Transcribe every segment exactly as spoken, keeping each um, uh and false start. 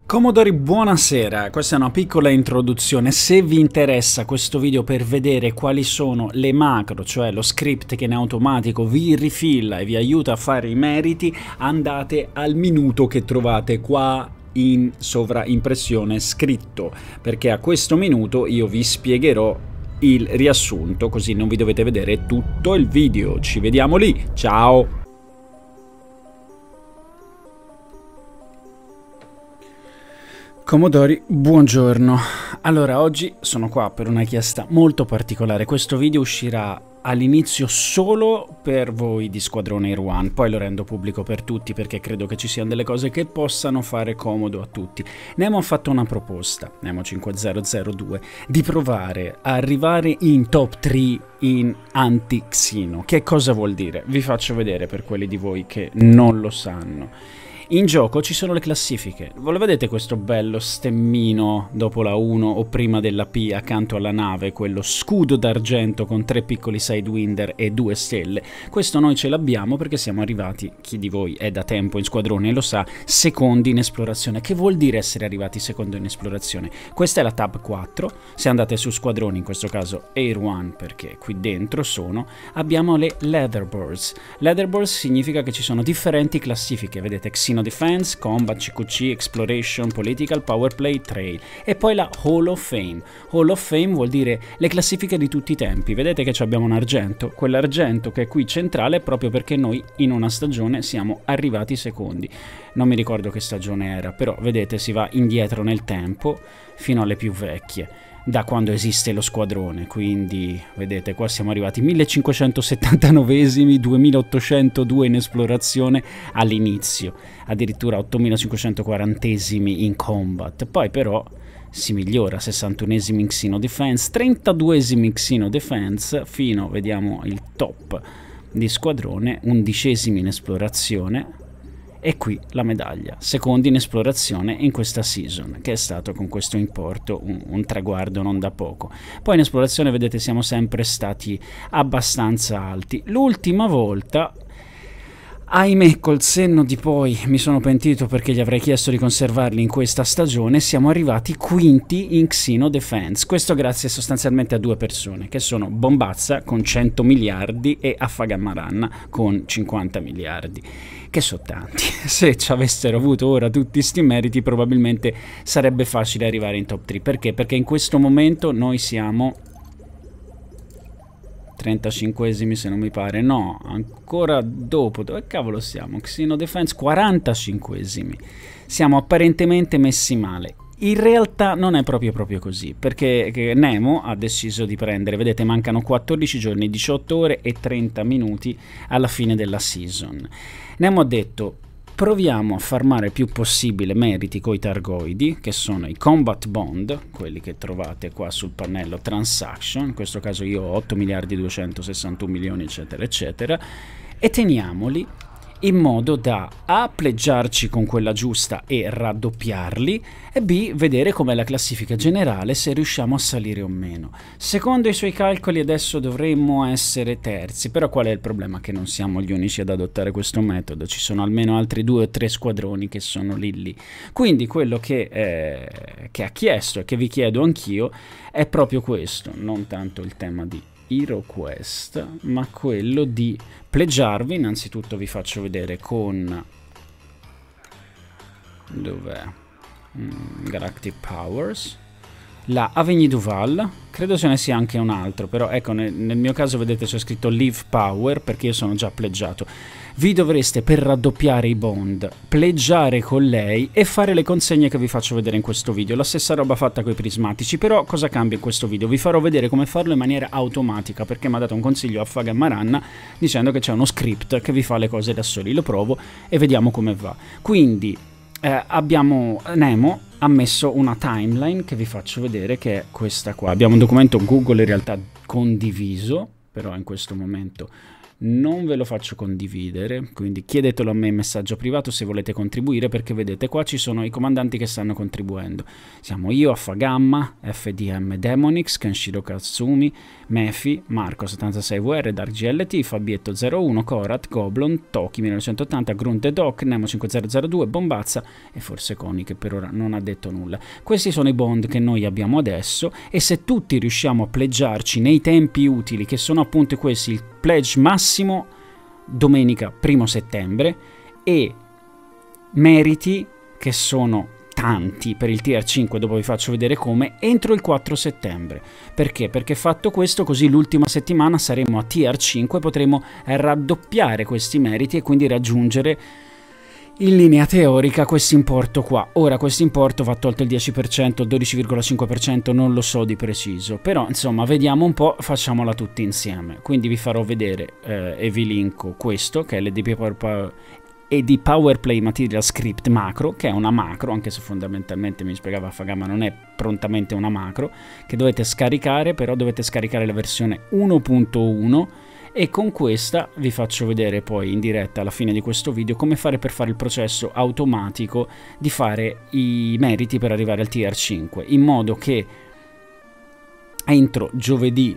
Comodori, buonasera, questa è una piccola introduzione. Se vi interessa questo video per vedere quali sono le macro, cioè lo script che in automatico vi rifilla e vi aiuta a fare i meriti, andate al minuto che trovate qua in sovraimpressione scritto, perché a questo minuto io vi spiegherò il riassunto, così non vi dovete vedere tutto il video. Ci vediamo lì, ciao! Comodori, buongiorno. Allora, oggi sono qua per una richiesta molto particolare. Questo video uscirà all'inizio solo per voi di Squadrone Air One, poi lo rendo pubblico per tutti perché credo che ci siano delle cose che possano fare comodo a tutti. Nemo ha fatto una proposta, Nemo cinquemila due, di provare a arrivare in top tre in anti-Xino. Che cosa vuol dire? Vi faccio vedere per quelli di voi che non lo sanno. In gioco ci sono le classifiche. Voi lo vedete questo bello stemmino dopo la uno o prima della P accanto alla nave, quello scudo d'argento con tre piccoli sidewinder e due stelle? Questo noi ce l'abbiamo perché siamo arrivati, chi di voi è da tempo in squadrone e lo sa, secondi in esplorazione. Che vuol dire essere arrivati secondo in esplorazione? Questa è la tab quattro, se andate su squadroni, in questo caso Air One perché qui dentro sono, abbiamo le leaderboards. Leaderboards significa che ci sono differenti classifiche, vedete Xino Defense, Combat, C Q C, Exploration, Political, Powerplay, Trail e poi la Hall of Fame. Hall of Fame vuol dire le classifiche di tutti i tempi. Vedete che abbiamo un argento, quell'argento che è qui centrale è proprio perché noi in una stagione siamo arrivati secondi. Non mi ricordo che stagione era, però vedete si va indietro nel tempo fino alle più vecchie, da quando esiste lo squadrone, quindi vedete qua siamo arrivati millecinquecentosettantanovesimi, duemilaottocentodue in esplorazione all'inizio, addirittura ottomilacinquecentoquarantesimi in combat, poi però si migliora, sessantunesimi in Xino Defense, trentaduesimi in Xino Defense, fino, vediamo il top di squadrone, undicesimi in esplorazione. E qui la medaglia, secondi in esplorazione in questa season, che è stato con questo importo un, un traguardo non da poco. Poi in esplorazione vedete siamo sempre stati abbastanza alti. L'ultima volta, ahimè col senno di poi mi sono pentito perché gli avrei chiesto di conservarli in questa stagione, siamo arrivati quinti in Xino Defense. Questo grazie sostanzialmente a due persone, che sono Bombazza con cento miliardi e Affagamaran con cinquanta miliardi. Che sono tanti. Se ci avessero avuto ora tutti sti meriti probabilmente sarebbe facile arrivare in top tre. Perché? Perché in questo momento noi siamo trentacinquesimi se non mi pare, no, ancora dopo, dove cavolo siamo? Xino Defense quarantacinquesimi, siamo apparentemente messi male. In realtà non è proprio proprio così, perché Nemo ha deciso di prendere, vedete mancano quattordici giorni, diciotto ore e trenta minuti alla fine della season. Nemo ha detto proviamo a farmare il più possibile meriti coi targoidi, che sono i Combat Bond, quelli che trovate qua sul pannello Transaction, in questo caso io ho otto miliardi duecentosessantuno milioni eccetera eccetera, e teniamoli in modo da A pleggiarci con quella giusta e raddoppiarli e B vedere com'è la classifica generale, se riusciamo a salire o meno. Secondo i suoi calcoli adesso dovremmo essere terzi, però qual è il problema? Che non siamo gli unici ad adottare questo metodo, ci sono almeno altri due o tre squadroni che sono lì lì. Quindi quello che, eh, che ha chiesto e che vi chiedo anch'io è proprio questo, non tanto il tema di Hero Quest, ma quello di pleggiarvi. Innanzitutto vi faccio vedere con dov'è mm, Galactic Powers la Avenue Duval, credo ce ne sia anche un altro, però ecco nel, nel mio caso vedete c'è scritto Live Power perché io sono già pleggiato. Vi dovreste, per raddoppiare i bond, pleggiare con lei e fare le consegne che vi faccio vedere in questo video. La stessa roba fatta con i prismatici, però cosa cambia in questo video? Vi farò vedere come farlo in maniera automatica, perché mi ha dato un consiglio Affagamaran dicendo che c'è uno script che vi fa le cose da soli. Lo provo e vediamo come va. Quindi eh, abbiamo Nemo ha messo una timeline che vi faccio vedere, che è questa qua. Abbiamo un documento Google in realtà condiviso, però in questo momento non ve lo faccio condividere, quindi chiedetelo a me in messaggio privato se volete contribuire, perché vedete qua ci sono i comandanti che stanno contribuendo. Siamo io, Affagamma, F D M Demonix, Kenshiro Katsumi, Mefi, Marco settantasei V R, Dark G L T, Fabietto zero uno, Korat, Goblon, Toki millenovecentottanta, Grunt the Doc, Nemo cinquemilazero due, Bombazza e forse Coni, che per ora non ha detto nulla. Questi sono i bond che noi abbiamo adesso, e se tutti riusciamo a pleggiarci nei tempi utili, che sono appunto questi, il pledge massimo domenica primo settembre e meriti che sono tanti per il tier cinque, dopo vi faccio vedere come, entro il quattro settembre. Perché? Perché fatto questo, così l'ultima settimana saremo a tier cinque, potremo raddoppiare questi meriti e quindi raggiungere in linea teorica questo importo qua. Ora questo importo va tolto il dieci per cento, dodici virgola cinque per cento, non lo so di preciso, però insomma vediamo un po', facciamola tutti insieme. Quindi vi farò vedere eh, e vi linko questo che è l'E D P Power, e di PowerPlay Material Script macro, che è una macro, anche se fondamentalmente mi spiegava Affagamma non è prontamente una macro, che dovete scaricare, però dovete scaricare la versione uno punto uno, e con questa vi faccio vedere poi in diretta alla fine di questo video come fare per fare il processo automatico di fare i meriti per arrivare al tier cinque, in modo che entro giovedì,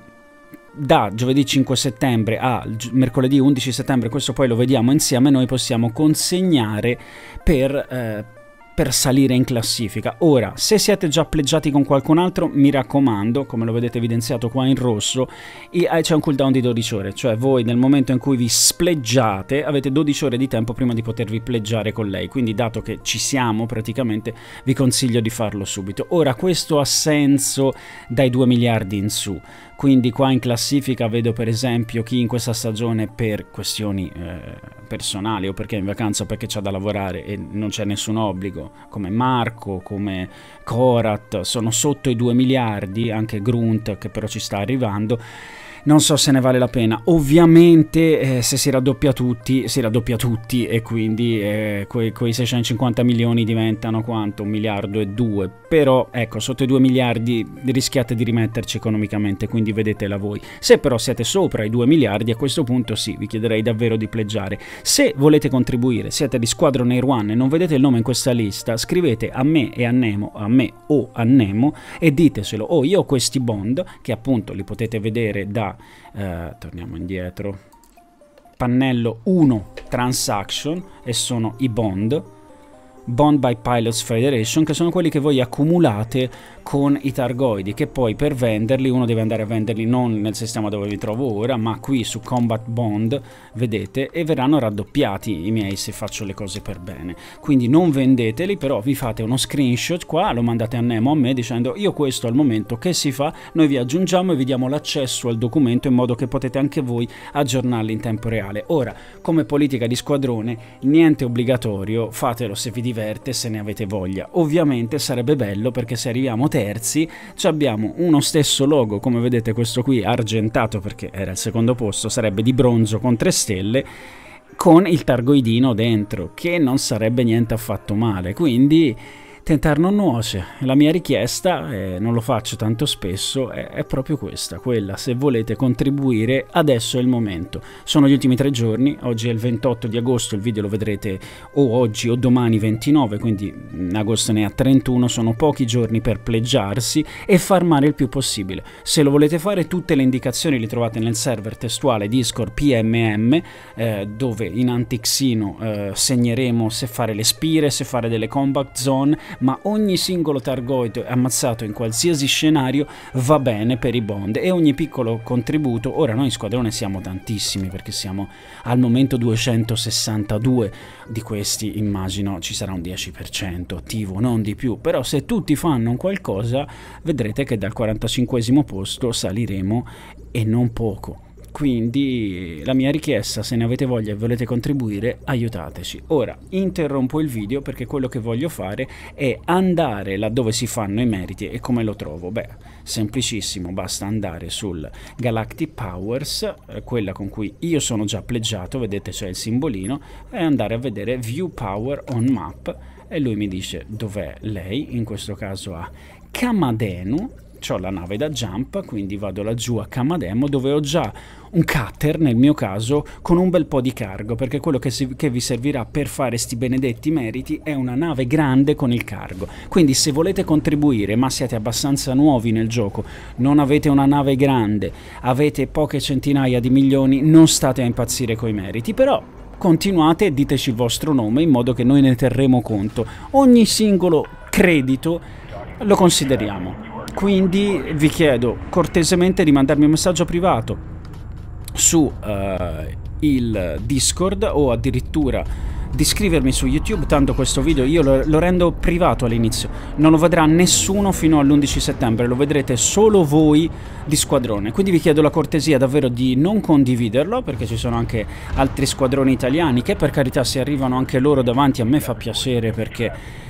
da giovedì cinque settembre a mercoledì undici settembre, questo poi lo vediamo insieme, noi possiamo consegnare per, eh, per salire in classifica. Ora, se siete già pleggiati con qualcun altro, mi raccomando, come lo vedete evidenziato qua in rosso, c'è un cooldown di dodici ore, cioè voi nel momento in cui vi spleggiate avete dodici ore di tempo prima di potervi pleggiare con lei, quindi dato che ci siamo praticamente vi consiglio di farlo subito. Ora, questo ha senso dai due miliardi in su, quindi qua in classifica vedo per esempio chi in questa stagione per questioni eh, personali o perché è in vacanza o perché c'ha da lavorare e non c'è nessun obbligo, come Marco, come Korat, sono sotto i due miliardi, anche Grunt che però ci sta arrivando. Non so se ne vale la pena. Ovviamente eh, se si raddoppia tutti, si raddoppia tutti e quindi eh, quei, quei seicentocinquanta milioni diventano quanto? Un miliardo e due. Però ecco, sotto i due miliardi rischiate di rimetterci economicamente, quindi vedetela voi. Se però siete sopra i due miliardi, a questo punto sì, vi chiederei davvero di pleggiare. Se volete contribuire, siete di Squadron Air One e non vedete il nome in questa lista, scrivete a me e a Nemo, a me o a Nemo e diteselo. Oh, io ho questi bond, che appunto li potete vedere da Uh, torniamo indietro, pannello uno transaction, e sono i bond Bond by Pilots Federation, che sono quelli che voi accumulate con i targoidi, che poi per venderli uno deve andare a venderli non nel sistema dove vi trovo ora, ma qui su Combat Bond, vedete, e verranno raddoppiati i miei se faccio le cose per bene. Quindi non vendeteli, però vi fate uno screenshot qua, lo mandate a Nemo, a me, dicendo io questo al momento che si fa, noi vi aggiungiamo e vi diamo l'accesso al documento in modo che potete anche voi aggiornarli in tempo reale. Ora, come politica di squadrone, niente obbligatorio, fatelo se vi diverte, se ne avete voglia. Ovviamente sarebbe bello, perché se arriviamo terzi abbiamo uno stesso logo, come vedete questo qui argentato perché era il secondo posto, sarebbe di bronzo con tre stelle con il targoidino dentro, che non sarebbe niente affatto male. Quindi tentar non nuoce. La mia richiesta, eh, non lo faccio tanto spesso, è, è proprio questa, quella, se volete contribuire adesso è il momento. Sono gli ultimi tre giorni, oggi è il ventotto di agosto, il video lo vedrete o oggi o domani ventinove, quindi agosto ne ha trentuno, sono pochi giorni per pleggiarsi e farmare il più possibile. Se lo volete fare, tutte le indicazioni le trovate nel server testuale Discord P M M, eh, dove in antixino eh, segneremo se fare le spire, se fare delle combat zone, ma ogni singolo targoid ammazzato in qualsiasi scenario va bene per i bond, e ogni piccolo contributo, ora noi in squadrone siamo tantissimi perché siamo al momento duecentosessantadue, di questi immagino ci sarà un dieci per cento attivo, non di più, però se tutti fanno qualcosa vedrete che dal quarantacinquesimo posto saliremo, e non poco. Quindi la mia richiesta, se ne avete voglia e volete contribuire, aiutateci. Ora interrompo il video perché quello che voglio fare è andare laddove si fanno i meriti. E come lo trovo? Beh, semplicissimo, basta andare sul Galactic Powers, eh, quella con cui io sono già pleggiato, vedete c'è il simbolino, e andare a vedere View Power on Map, e lui mi dice dov'è lei, in questo caso a Kamadenu, ho la nave da jump, quindi vado laggiù a Camademo, dove ho già un cutter, nel mio caso, con un bel po' di cargo, perché quello che, si, che vi servirà per fare sti benedetti meriti è una nave grande con il cargo. Quindi se volete contribuire, ma siete abbastanza nuovi nel gioco, non avete una nave grande, avete poche centinaia di milioni, non state a impazzire coi meriti, però continuate e diteci il vostro nome in modo che noi ne terremo conto. Ogni singolo credito lo consideriamo. Quindi vi chiedo cortesemente di mandarmi un messaggio privato su uh, il Discord o addirittura di scrivermi su YouTube, tanto questo video io lo, lo rendo privato all'inizio, non lo vedrà nessuno fino all'undici settembre, lo vedrete solo voi di squadrone, quindi vi chiedo la cortesia davvero di non condividerlo, perché ci sono anche altri squadroni italiani che per carità se arrivano anche loro davanti a me fa piacere, perché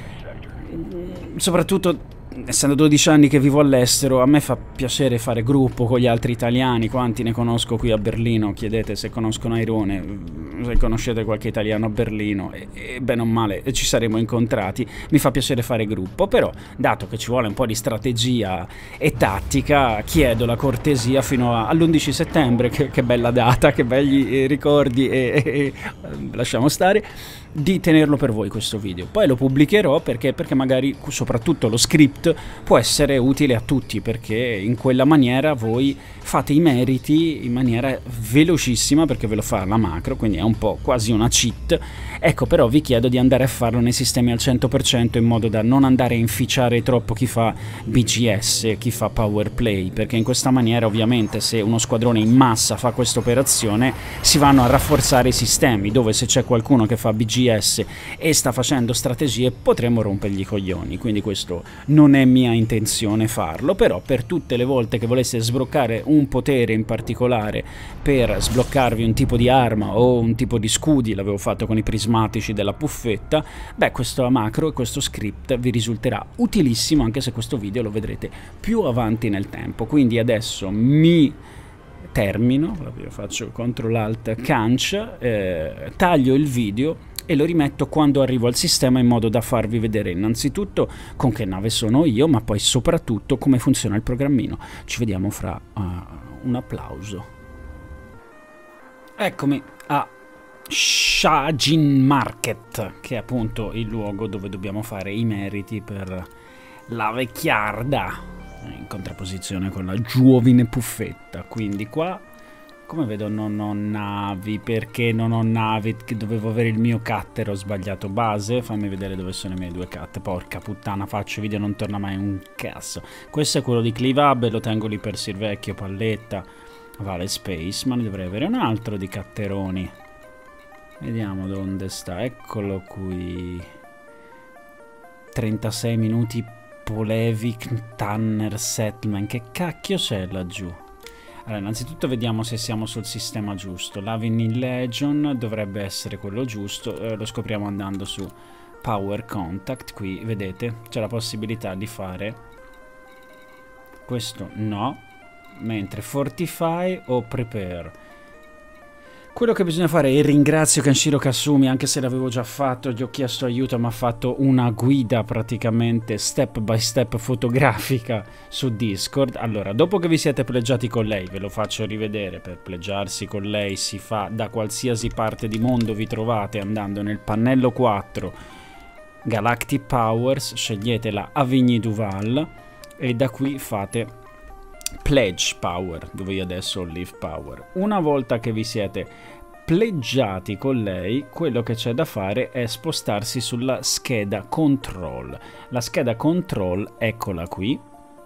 soprattutto essendo dodici anni che vivo all'estero, a me fa piacere fare gruppo con gli altri italiani. Quanti ne conosco qui a Berlino? Chiedete se conoscono Airone, se conoscete qualche italiano a Berlino, e, e bene o male ci saremo incontrati. Mi fa piacere fare gruppo, però dato che ci vuole un po' di strategia e tattica, chiedo la cortesia fino all'undici settembre, che, che bella data, che belli ricordi, e, e, e lasciamo stare, di tenerlo per voi questo video. Poi lo pubblicherò perché, perché magari soprattutto lo script può essere utile a tutti, perché in quella maniera voi fate i meriti in maniera velocissima, perché ve lo fa la macro, quindi è un po' quasi una cheat. Ecco, però vi chiedo di andare a farlo nei sistemi al cento per cento in modo da non andare a inficiare troppo chi fa B G S, chi fa power play, perché in questa maniera ovviamente se uno squadrone in massa fa questa operazione si vanno a rafforzare i sistemi, dove se c'è qualcuno che fa B G S e sta facendo strategie potremmo rompergli i coglioni. Quindi questo non è mia intenzione farlo, però per tutte le volte che voleste sbloccare un potere in particolare, per sbloccarvi un tipo di arma o un tipo di scudi, l'avevo fatto con i prismatici della puffetta, beh, questo macro e questo script vi risulterà utilissimo, anche se questo video lo vedrete più avanti nel tempo. Quindi adesso mi termino, faccio control alt canc, eh, taglio il video e lo rimetto quando arrivo al sistema, in modo da farvi vedere innanzitutto con che nave sono io, ma poi soprattutto come funziona il programmino. Ci vediamo fra uh, un applauso. Eccomi a Shajin Market, che è appunto il luogo dove dobbiamo fare i meriti per la vecchiarda, in contrapposizione con la giovine puffetta. Quindi qua, come vedo, non ho navi. Perché non ho navi? Che dovevo avere il mio cutter, ho sbagliato base. Fammi vedere dove sono i miei due cutter. Porca puttana, faccio video, non torna mai un cazzo. Questo è quello di Clivab, lo tengo lì per Sirvecchio, Palletta, Vale Space, ma ne dovrei avere un altro di catteroni. Vediamo dove sta, eccolo qui. trentasei minuti Polevik Tanner Settlement, che cacchio c'è laggiù? Allora, innanzitutto vediamo se siamo sul sistema giusto. Lavin Legion dovrebbe essere quello giusto, eh, lo scopriamo andando su Power Contact. Qui vedete c'è la possibilità di fare questo, no, mentre Fortify o Prepare. Quello che bisogna fare, e ringrazio Kenshiro Kasumi, anche se l'avevo già fatto, gli ho chiesto aiuto, mi ha fatto una guida praticamente step by step fotografica su Discord. Allora, dopo che vi siete pleggiati con lei, ve lo faccio rivedere. Per pleggiarsi con lei si fa da qualsiasi parte di mondo vi trovate, andando nel pannello quattro Galactic Powers, scegliete la Avigny Duval e da qui fate Pledge Power, dove io adesso ho Live Power. Una volta che vi siete pleggiati con lei, quello che c'è da fare è spostarsi sulla scheda Control. La scheda Control, eccola qui,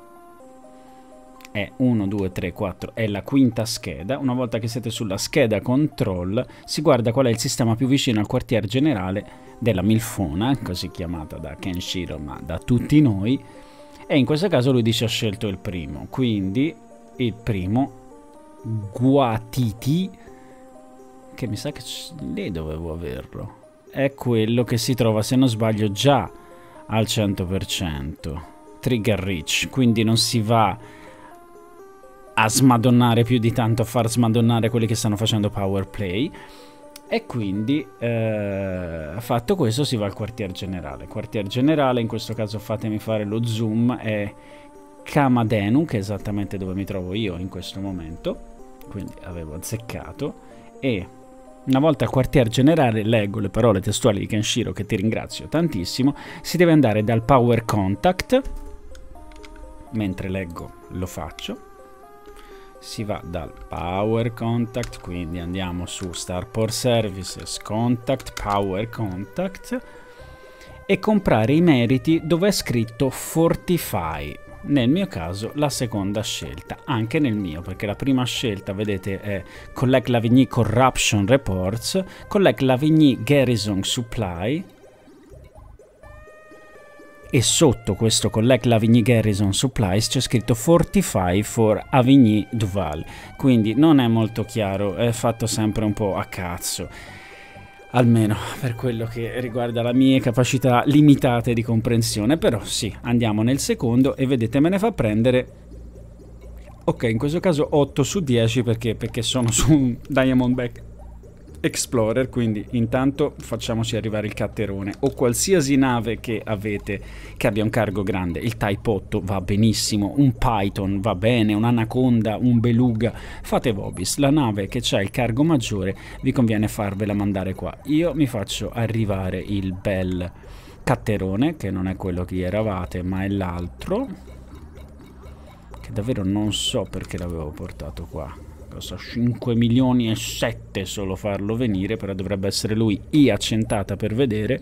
è uno, due, tre, quattro, è la quinta scheda. Una volta che siete sulla scheda Control, si guarda qual è il sistema più vicino al quartier generale della Milfona, così chiamata da Kenshiro ma da tutti noi. E in questo caso lui dice ha scelto il primo, quindi il primo, Guatiti, che mi sa che lì dovevo averlo, è quello che si trova, se non sbaglio, già al cento per cento, Trigger Rich, quindi non si va a smadonnare più di tanto, a far smadonnare quelli che stanno facendo power play. E quindi eh, fatto questo si va al quartier generale. Quartier generale, in questo caso fatemi fare lo zoom, è Kamadhenu, che è esattamente dove mi trovo io in questo momento, quindi avevo azzeccato. E una volta al quartier generale, leggo le parole testuali di Kenshiro, che ti ringrazio tantissimo, si deve andare dal Power Contact, mentre leggo lo faccio, si va dal Power Contact, quindi andiamo su Starport Services, Contact, Power Contact, e comprare i meriti dove è scritto Fortify. Nel mio caso la seconda scelta, anche nel mio, perché la prima scelta, vedete, è Collect Lavigny Corruption Reports, Collect Lavigny Garrison Supply, e sotto questo Collect Lavigny Garrison Supplies c'è scritto Fortify for Avigny Duval, quindi non è molto chiaro, è fatto sempre un po' a cazzo, almeno per quello che riguarda le mie capacità limitate di comprensione. Però sì, andiamo nel secondo e vedete me ne fa prendere, ok, in questo caso otto su dieci, perché, perché sono su un Diamondback Explorer, quindi intanto facciamoci arrivare il catterone o qualsiasi nave che avete che abbia un cargo grande. Il Type otto va benissimo, un Python va bene, un Anaconda, un Beluga, fate vobis. La nave che c'ha il cargo maggiore vi conviene farvela mandare qua. Io mi faccio arrivare il bel catterone, che non è quello che eravate ma è l'altro, che davvero non so perché l'avevo portato qua. Costa cinque milioni e sette solo farlo venire, però dovrebbe essere lui. I accentata per vedere,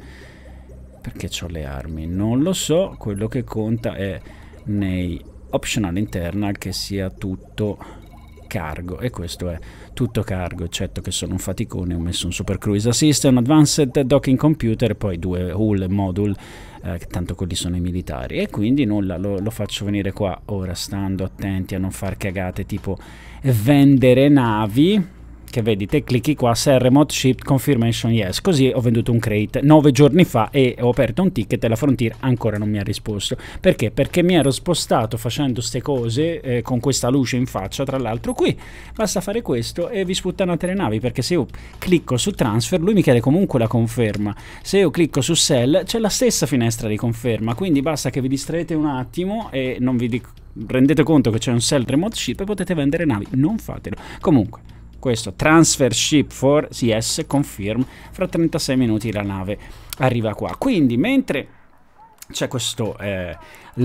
perché ho le armi, non lo so. Quello che conta è nei optional internal che sia tutto cargo, e questo è tutto cargo, eccetto che sono un faticone. Ho messo un Super Cruise Assist, un Advanced Docking Computer e poi due hull e module, eh, che tanto quelli sono i militari, e quindi nulla, lo, lo faccio venire qua ora, stando attenti a non far cagate tipo vendere navi, che vedi, te clicchi qua, se è remote ship confirmation yes, così ho venduto un crate nove giorni fa e ho aperto un ticket e la Frontier ancora non mi ha risposto. Perché? Perché mi ero spostato facendo ste cose, eh, con questa luce in faccia. Tra l'altro qui basta fare questo e vi sputtanate le navi, perché se io clicco su transfer lui mi chiede comunque la conferma, se io clicco su sell c'è la stessa finestra di conferma, quindi basta che vi distraete un attimo e non vi dico, rendete conto che c'è un sell remote ship e potete vendere navi. Non fatelo. Comunque questo transfer ship for yes confirm, fra trentasei minuti la nave arriva qua. Quindi mentre c'è questo eh,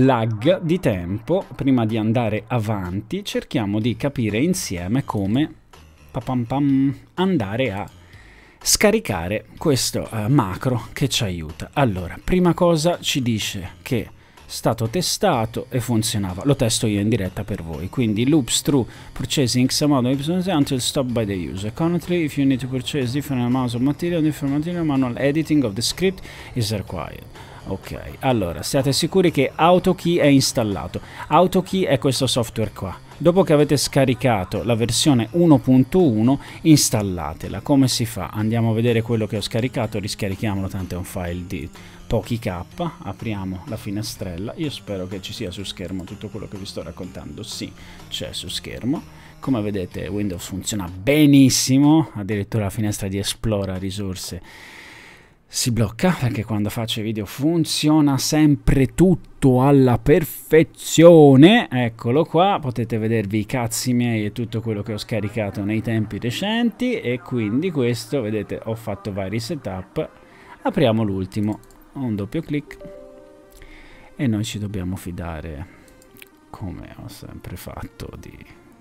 lag di tempo, prima di andare avanti cerchiamo di capire insieme come papam pam, andare a scaricare questo eh, macro che ci aiuta. Allora, prima cosa ci dice che stato testato e funzionava. Lo testo io in diretta per voi. Quindi loops through purchasing some amount until stopped by the user. Currently, if you need to purchase different amounts of material, different material, manual editing of the script is required. Ok, allora siate sicuri che AutoKey è installato. AutoKey è questo software qua. Dopo che avete scaricato la versione uno punto uno, installatela. Come si fa? Andiamo a vedere quello che ho scaricato, riscarichiamolo, tanto è un file di pochi K. Apriamo la finestrella. Io spero che ci sia su schermo tutto quello che vi sto raccontando. Sì, c'è su schermo. Come vedete Windows funziona benissimo, addirittura la finestra di Esplora risorse si blocca, perché quando faccio i video funziona sempre tutto alla perfezione. Eccolo qua, potete vedervi i cazzi miei e tutto quello che ho scaricato nei tempi recenti, e quindi questo, vedete, ho fatto vari setup. Apriamo l'ultimo, un doppio clic e noi ci dobbiamo fidare, come ho sempre fatto, di...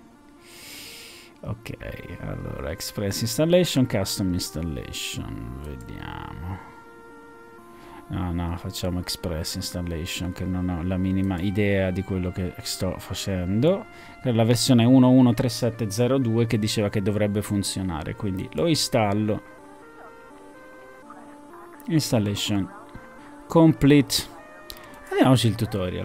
Ok, allora Express Installation, Custom Installation, vediamo. No, no, facciamo Express Installation, che non ho la minima idea di quello che sto facendo. Per la versione uno punto uno punto trentasette zero due che diceva che dovrebbe funzionare, quindi lo installo. Installation complete. Vediamoci il tutorial.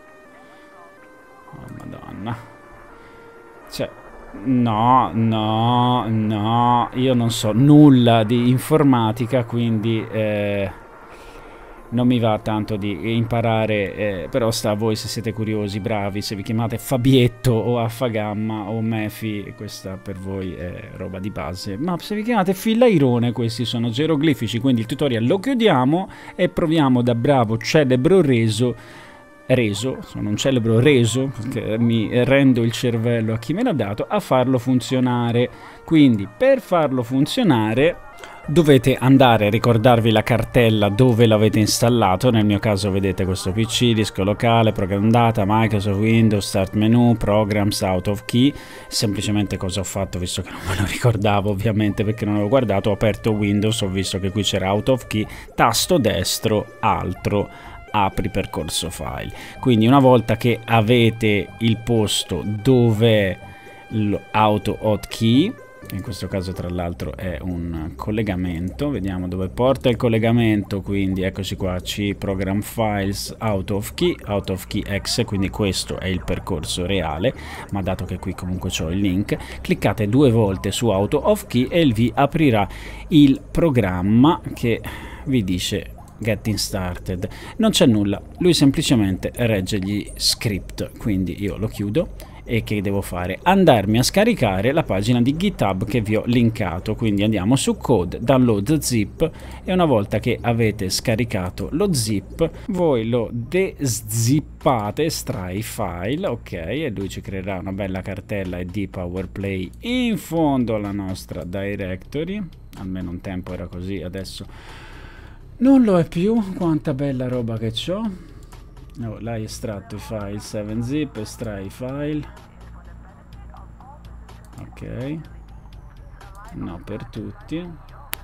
Oh madonna. Cioè, no, no, no, io non so nulla di informatica, quindi eh, non mi va tanto di imparare, eh, però sta a voi se siete curiosi, bravi. Se vi chiamate Fabietto o Affagamma o Mefi, questa per voi è roba di base, ma se vi chiamate Filairone questi sono geroglifici, quindi il tutorial lo chiudiamo e proviamo da bravo celebro reso reso, sono un celebro reso, perché mi rendo il cervello a chi me l'ha dato, a farlo funzionare. Quindi per farlo funzionare dovete andare a ricordarvi la cartella dove l'avete installato. Nel mio caso vedete questo P C, disco locale, program data, Microsoft Windows, start menu, programs, out of key. Semplicemente cosa ho fatto, visto che non me lo ricordavo ovviamente perché non avevo guardato, ho aperto Windows, ho visto che qui c'era out of key, tasto destro, altro, apri percorso file. Quindi una volta che avete il posto dove l'auto hotkey, in questo caso tra l'altro è un collegamento, vediamo dove porta il collegamento, quindi eccoci qua, C program files out of key, out of key exe, quindi questo è il percorso reale, ma dato che qui comunque c'ho il link, cliccate due volte su out of key e vi aprirà il programma che vi dice Getting Started. Non c'è nulla, lui semplicemente regge gli script, quindi io lo chiudo. E che devo fare? Andarmi a scaricare la pagina di GitHub che vi ho linkato, quindi andiamo su code, download zip, e una volta che avete scaricato lo zip voi lo dezippate, estrai file, ok, e lui ci creerà una bella cartella id powerplay in fondo alla nostra directory. Almeno un tempo era così, adesso non lo è più. Quanta bella roba che c'ho. Oh, l'hai estratto i file sette zip, estrai i file, ok, no per tutti, eh,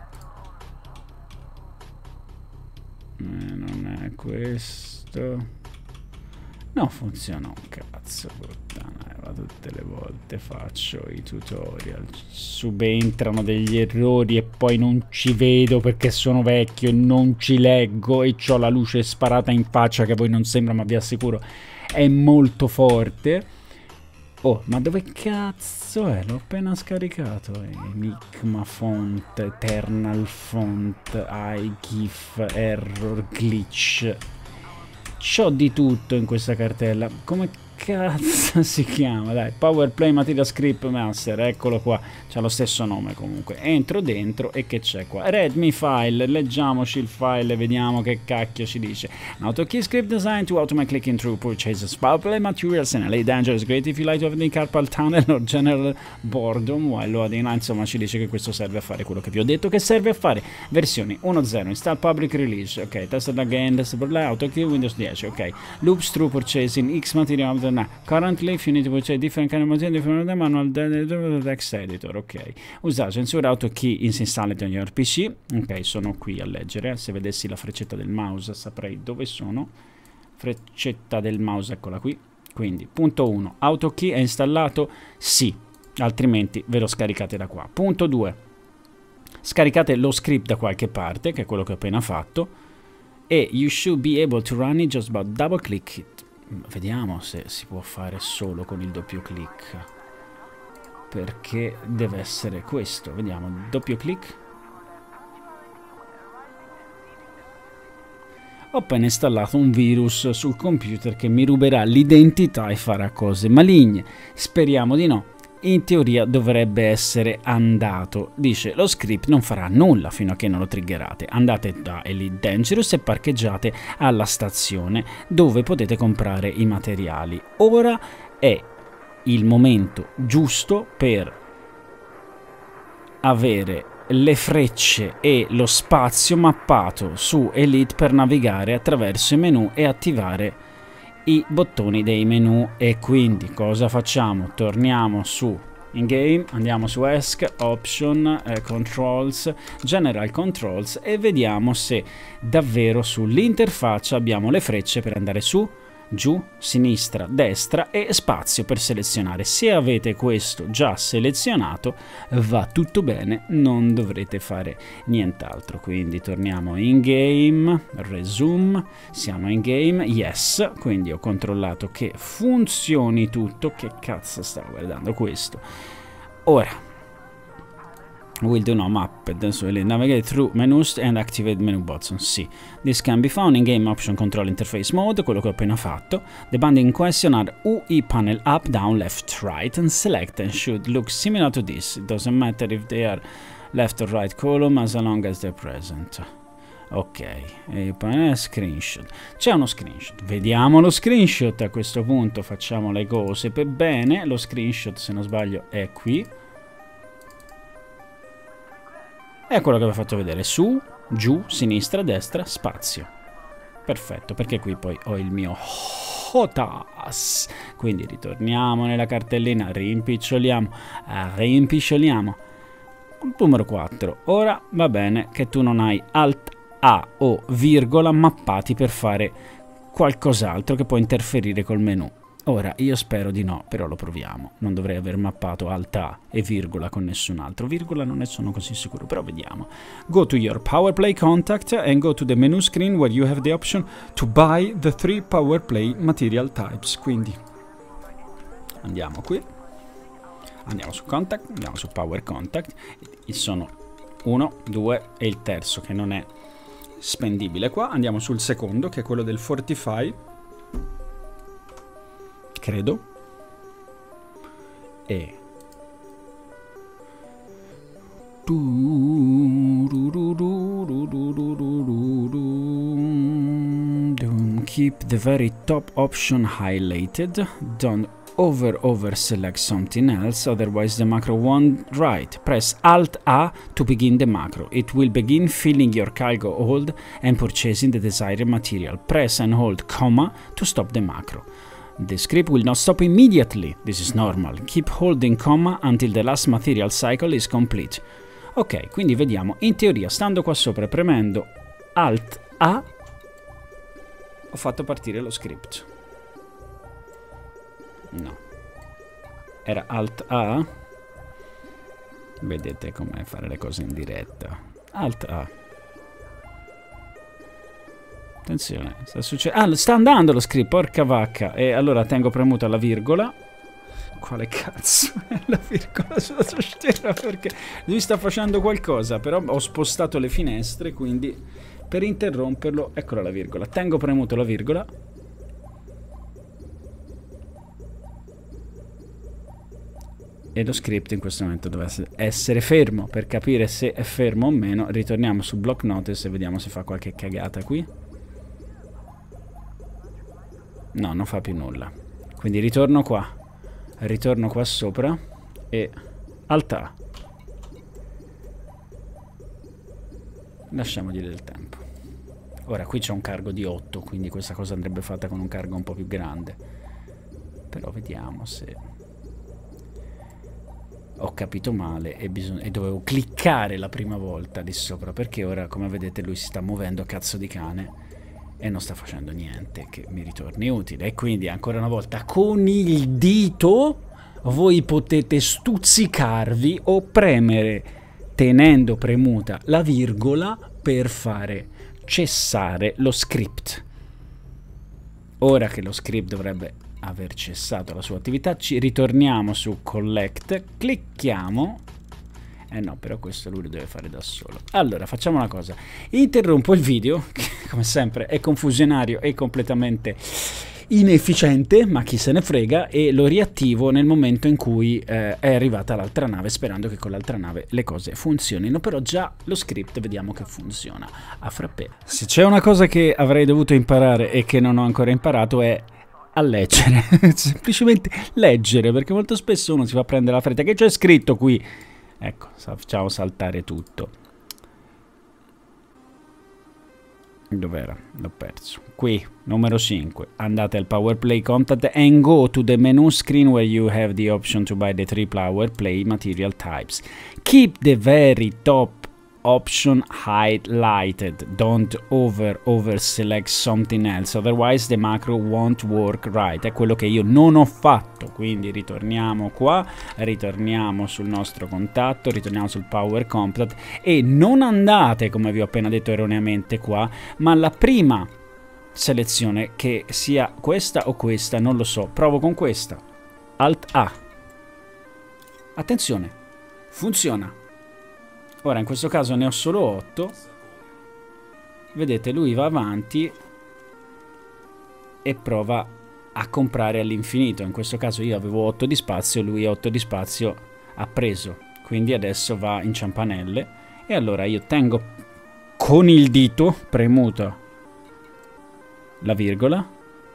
non è questo, non funziona un cazzo, puttana, ma tutte le volte faccio i tutorial, subentrano degli errori e poi non ci vedo perché sono vecchio e non ci leggo e ho la luce sparata in faccia che poi non sembra, ma vi assicuro è molto forte. Oh, ma dove cazzo è? L'ho appena scaricato. Enigma font, eternal font, iGIF, error, glitch. C'ho di tutto in questa cartella. Come cazzo si chiama? Dai, PowerPlay Material Script Master, eccolo qua, c'ha lo stesso nome comunque. Entro dentro e che c'è qua? Readme file, leggiamoci il file e vediamo che cacchio ci dice. An AutoKey script designed to automate clicking through purchases PowerPlay materials in a late dangerous great if you like to have the carpal tunnel or general boredom while loading. Insomma ci dice che questo serve a fare quello che vi ho detto che serve a fare. Versioni uno punto zero, install public release, ok, tested again, tested per AutoKey Windows dieci, ok, loops through purchasing, X material. Currently, if you need to purchase different kind of material, different manual text editor, ok. Usare censura AutoKey is installed on your P C, ok, sono qui a leggere, se vedessi la freccetta del mouse saprei dove sono, freccetta del mouse, eccola qui, quindi, punto uno, AutoKey è installato? Sì, altrimenti ve lo scaricate da qua. Punto due, scaricate lo script da qualche parte, che è quello che ho appena fatto, e you should be able to run it just by double click it. Vediamo se si può fare solo con il doppio clic, perché deve essere questo. Vediamo, doppio clic. Ho appena installato un virus sul computer che mi ruberà l'identità e farà cose maligne. Speriamo di no. In teoria dovrebbe essere andato. Dice lo script non farà nulla fino a che non lo triggerate. Andate da Elite Dangerous e parcheggiate alla stazione dove potete comprare i materiali. Ora è il momento giusto per avere le frecce e lo spazio mappato su Elite per navigare attraverso i menu e attivare i bottoni dei menu. E quindi cosa facciamo? Torniamo su in game, andiamo su E S C, option, eh, controls, general controls e vediamo se davvero sull'interfaccia abbiamo le frecce per andare su, giù, sinistra, destra e spazio per selezionare. Se avete questo già selezionato va tutto bene, non dovrete fare nient'altro. Quindi torniamo in game, resume, siamo in game, yes, quindi ho controllato che funzioni tutto. Che cazzo stavo guardando questo? Ora will do no mapped, so we'll navigate through menus and activate menu button. Sì, this can be found in game option control interface mode, quello che ho appena fatto. The band in question are U I panel up, down, left, right, and select and should look similar to this. It doesn't matter if they are left or right column as long as they're present. Ok, e poi screenshot. C'è uno screenshot. Vediamo lo screenshot a questo punto. Facciamo le cose per bene. Lo screenshot, se non sbaglio, è qui. È quello che vi ho fatto vedere. Su, giù, sinistra, destra, spazio. Perfetto, perché qui poi ho il mio H O T A S. Quindi ritorniamo nella cartellina, rimpiccioliamo, rimpiccioliamo. Numero quattro. Ora va bene che tu non hai Alt A o virgola mappati per fare qualcos'altro che può interferire col menu. Ora io spero di no, però lo proviamo. Non dovrei aver mappato Alt A e virgola con nessun altro. Virgola non ne sono così sicuro, però vediamo. Go to your PowerPlay contact and go to the menu screen where you have the option to buy the three PowerPlay material types. Quindi andiamo qui. Andiamo su Contact, andiamo su Power Contact, sono uno, due e il terzo che non è spendibile qua. Andiamo sul secondo che è quello del Fortify, credo, e keep the very top option highlighted, don't over over select something else, otherwise the macro won't write. Press Alt A to begin the macro. It will begin filling your cargo hold and purchasing the desired material. Press and hold comma to stop the macro. The script will not stop immediately. This is normal. Keep holding comma until the last material cycle is complete. Ok, quindi vediamo, in teoria stando qua sopra premendo Alt A ho fatto partire lo script. No, era Alt A. Vedete com'è fare le cose in diretta. Alt A. Attenzione, sta succedendo. Ah, sta andando lo script, porca vacca. E allora tengo premuta la virgola. Quale cazzo è la virgola sulla tastiera? Perché lui sta facendo qualcosa, però ho spostato le finestre, quindi per interromperlo, eccola la virgola. Tengo premuto la virgola. E lo script in questo momento dovesse essere fermo. Per capire se è fermo o meno ritorniamo su block notice e vediamo se fa qualche cagata qui. No, non fa più nulla. Quindi ritorno qua. Ritorno qua sopra e Alt A. Lasciamogli del tempo. Ora qui c'è un cargo di otto, quindi questa cosa andrebbe fatta con un cargo un po' più grande. Però vediamo se ho capito male e, e dovevo cliccare la prima volta lì sopra, perché ora come vedete lui si sta muovendo a cazzo di cane e non sta facendo niente che mi ritorni utile. E quindi ancora una volta con il dito voi potete stuzzicarvi o premere tenendo premuta la virgola per fare cessare lo script. Ora che lo script dovrebbe aver cessato la sua attività, ci ritorniamo su collect, clicchiamo. Eh no, però questo lui lo deve fare da solo. Allora facciamo una cosa, interrompo il video che come sempre è confusionario e completamente inefficiente, ma chi se ne frega, e lo riattivo nel momento in cui eh, è arrivata l'altra nave, sperando che con l'altra nave le cose funzionino. Però già lo script vediamo che funziona a frappè. Se c'è una cosa che avrei dovuto imparare e che non ho ancora imparato è a leggere, semplicemente leggere, perché molto spesso uno si fa prendere la fretta. Che c'è scritto qui? Ecco, facciamo saltare tutto. Dov'era? L'ho perso. Qui, numero cinque. Andate al PowerPlay Contact and go to the menu screen where you have the option to buy the three PowerPlay material types. Keep the very top option highlighted. Don't over over select something else, otherwise the macro won't work right. È quello che io non ho fatto. Quindi ritorniamo qua, ritorniamo sul nostro contatto, ritorniamo sul Power Contact e non andate, come vi ho appena detto erroneamente, qua, ma la prima selezione, che sia questa o questa, non lo so. Provo con questa. Alt A. Attenzione, funziona. Ora in questo caso ne ho solo otto. Vedete, lui va avanti e prova a comprare all'infinito. In questo caso io avevo otto di spazio, lui otto di spazio ha preso. Quindi adesso va in ciampanelle. E allora io tengo con il dito premuto la virgola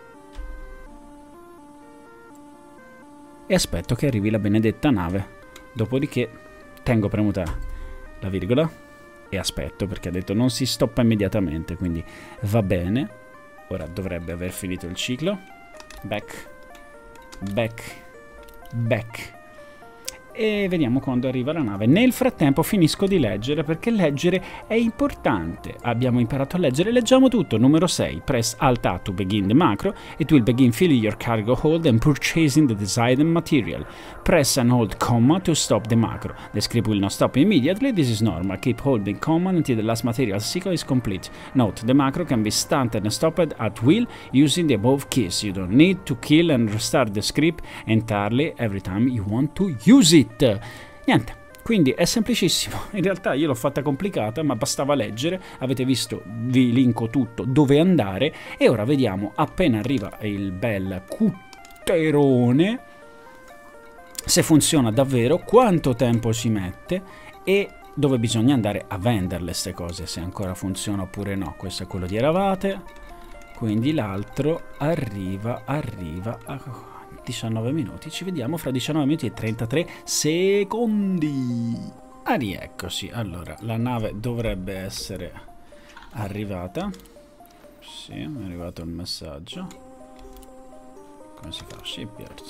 e aspetto che arrivi la benedetta nave. Dopodiché tengo premuta la virgola e aspetto, perché ha detto non si stoppa immediatamente, quindi va bene. Ora dovrebbe aver finito il ciclo. Back, back, back. E vediamo quando arriva la nave. Nel frattempo finisco di leggere, perché leggere è importante. Abbiamo imparato a leggere, leggiamo tutto. Numero sei. Press Alt A to begin the macro. It will begin filling your cargo hold and purchasing the desired material. Press and hold comma to stop the macro. The script will not stop immediately. This is normal. Keep holding comma until the last material cycle is complete. Note, the macro can be started and stopped at will using the above keys. You don't need to kill and restart the script entirely every time you want to use it. Niente, quindi è semplicissimo. In realtà io l'ho fatta complicata, ma bastava leggere. Avete visto, vi linko tutto dove andare. E ora vediamo, appena arriva il bel cutterone, se funziona davvero, quanto tempo ci mette e dove bisogna andare a venderle queste cose, se ancora funziona oppure no. Questo è quello di Eravate, quindi l'altro arriva, arriva a diciannove minuti. Ci vediamo fra diciannove minuti e trentatré secondi. Ah, rieccoci. Allora, la nave dovrebbe essere arrivata. Sì, è arrivato il messaggio. Come si fa? Shipyard.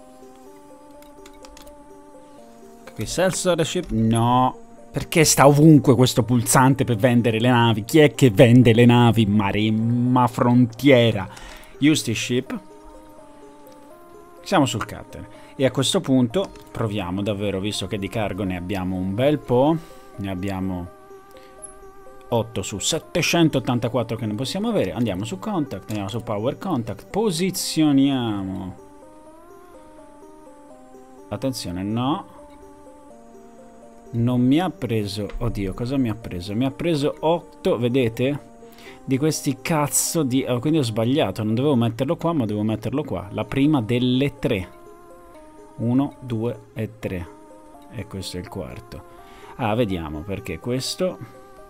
Qui Sell Ship? No. Perché sta ovunque questo pulsante per vendere le navi? Chi è che vende le navi? Maremma Frontiera. Use the ship. Siamo sul cutter e a questo punto proviamo davvero, visto che di cargo ne abbiamo un bel po', ne abbiamo otto su settecentottantaquattro che ne possiamo avere. Andiamo su contact, andiamo su power contact, posizioniamo. Attenzione, no, non mi ha preso, oddio, cosa mi ha preso? Mi ha preso otto, vedete? Di questi cazzo di... Oh, quindi ho sbagliato, non dovevo metterlo qua, ma devo metterlo qua. La prima delle tre. Uno, due e tre. E questo è il quarto. Ah, vediamo, perché questo...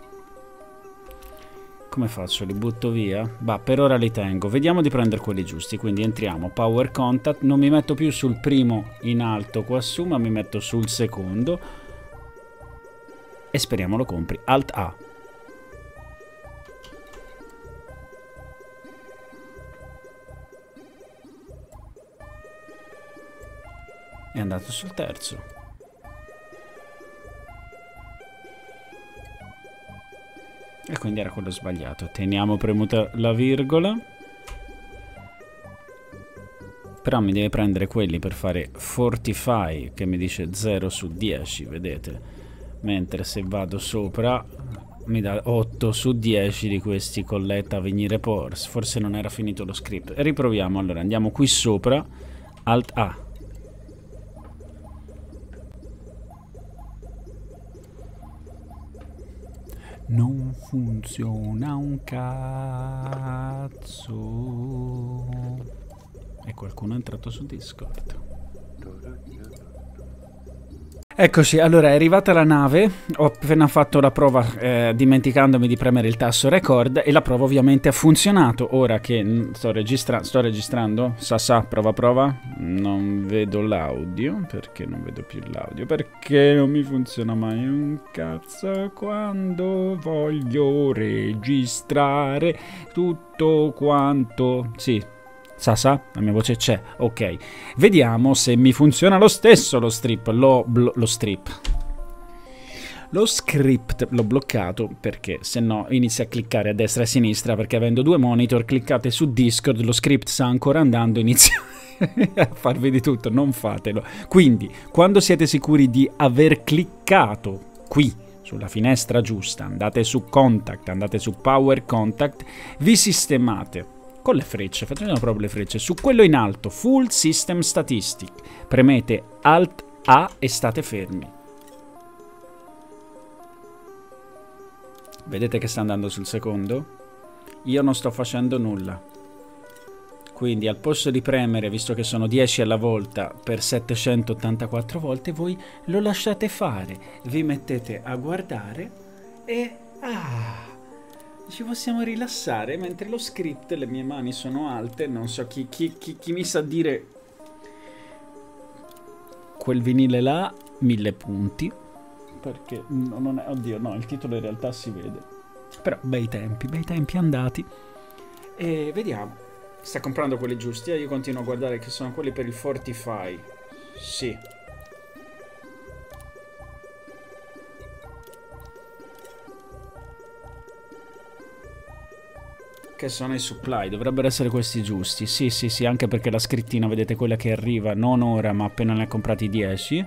Come faccio? Li butto via? Bah, per ora li tengo. Vediamo di prendere quelli giusti. Quindi entriamo. Power contact. Non mi metto più sul primo in alto qua su, ma mi metto sul secondo. E speriamo lo compri. Alt A. È andato sul terzo. E quindi era quello sbagliato. Teniamo premuta la virgola. Però mi deve prendere quelli per fare Fortify, che mi dice zero su dieci, vedete? Mentre se vado sopra mi dà otto su dieci di questi colletta venire pors. Forse non era finito lo script. Riproviamo, allora andiamo qui sopra. Alt A. Non funziona un cazzo. E qualcuno è entrato su Discord. Eccoci, allora è arrivata la nave. Ho appena fatto la prova eh, dimenticandomi di premere il tasto record e la prova ovviamente ha funzionato. Ora che sto, registra sto registrando, sa sa, prova prova, non vedo l'audio. Perché non vedo più l'audio? Perché non mi funziona mai un cazzo quando voglio registrare tutto quanto. Sì, sa sa, la mia voce c'è, ok. Vediamo se mi funziona lo stesso lo strip, lo, lo strip. Lo script l'ho bloccato perché se no inizia a cliccare a destra e a sinistra, perché avendo due monitor cliccate su Discord, lo script sta ancora andando, inizia a farvi di tutto, non fatelo. Quindi, quando siete sicuri di aver cliccato qui sulla finestra giusta, andate su Contact, andate su Power Contact, vi sistemate con le frecce, facendo proprio le frecce, su quello in alto, Full System Statistic, premete Alt A e state fermi. Vedete che sta andando sul secondo? Io non sto facendo nulla. Quindi al posto di premere, visto che sono dieci alla volta per settecentottantaquattro volte, voi lo lasciate fare, vi mettete a guardare e... Ah, Ci possiamo rilassare mentre lo script, le mie mani sono alte, non so chi, chi, chi, chi mi sa dire quel vinile là, mille punti, perché non è, oddio no, il titolo in realtà si vede, però bei tempi, bei tempi andati, e vediamo, sta comprando quelli giusti, eh? Io continuo a guardare che sono quelli per il Fortify, sì. Che sono i supply, dovrebbero essere questi giusti. Sì, sì, sì, anche perché la scrittina, vedete quella che arriva, non ora, ma appena ne ha comprati dieci.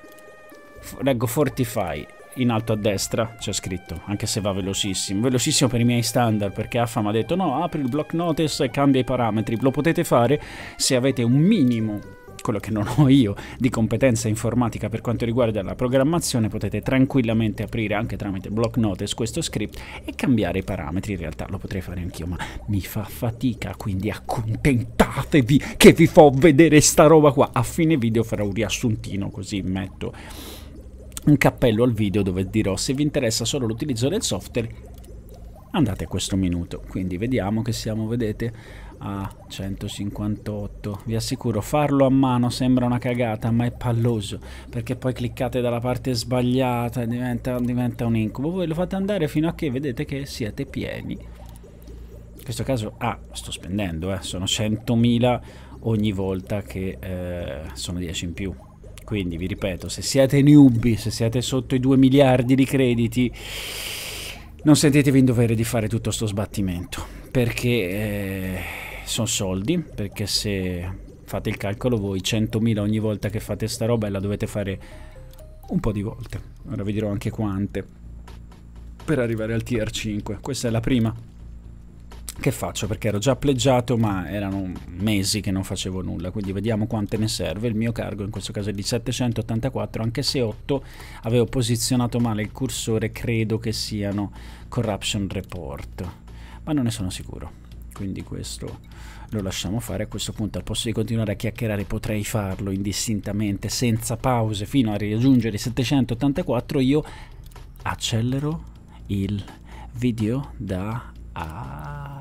F leggo Fortify, in alto a destra c'è scritto, anche se va velocissimo. Velocissimo per i miei standard, perché Affa mi ha detto no, apri il block notice e cambia i parametri. Lo potete fare se avete un minimo, quello che non ho io, di competenza informatica per quanto riguarda la programmazione. Potete tranquillamente aprire anche tramite block notice questo script e cambiare i parametri. In realtà lo potrei fare anch'io, ma mi fa fatica, quindi accontentatevi che vi fo vedere sta roba qua. A fine video farò un riassuntino, così metto un cappello al video dove dirò: se vi interessa solo l'utilizzo del software, andate a questo minuto. Quindi vediamo che siamo, vedete, a centocinquantotto. Vi assicuro, farlo a mano sembra una cagata, ma è palloso, perché poi cliccate dalla parte sbagliata e diventa, diventa un incubo. Voi lo fate andare fino a che vedete che siete pieni. In questo caso, ah, sto spendendo, eh, sono centomila ogni volta che eh, sono dieci in più. Quindi vi ripeto, se siete newbie, se siete sotto i due miliardi di crediti, non sentitevi in dovere di fare tutto sto sbattimento, perché eh, sono soldi, perché se fate il calcolo voi, centomila ogni volta che fate sta roba, e la dovete fare un po' di volte. Ora vi dirò anche quante, per arrivare al tier cinque. Questa è la prima che faccio, perché ero già pleggiato, ma erano mesi che non facevo nulla, quindi vediamo quante ne serve. Il mio cargo in questo caso è di settecentottantaquattro, anche se otto avevo posizionato male il cursore, credo che siano corruption report, ma non ne sono sicuro, quindi questo lo lasciamo fare. A questo punto, al posto di continuare a chiacchierare, potrei farlo indistintamente senza pause fino a raggiungere i settecentottantaquattro. Io accelero il video da a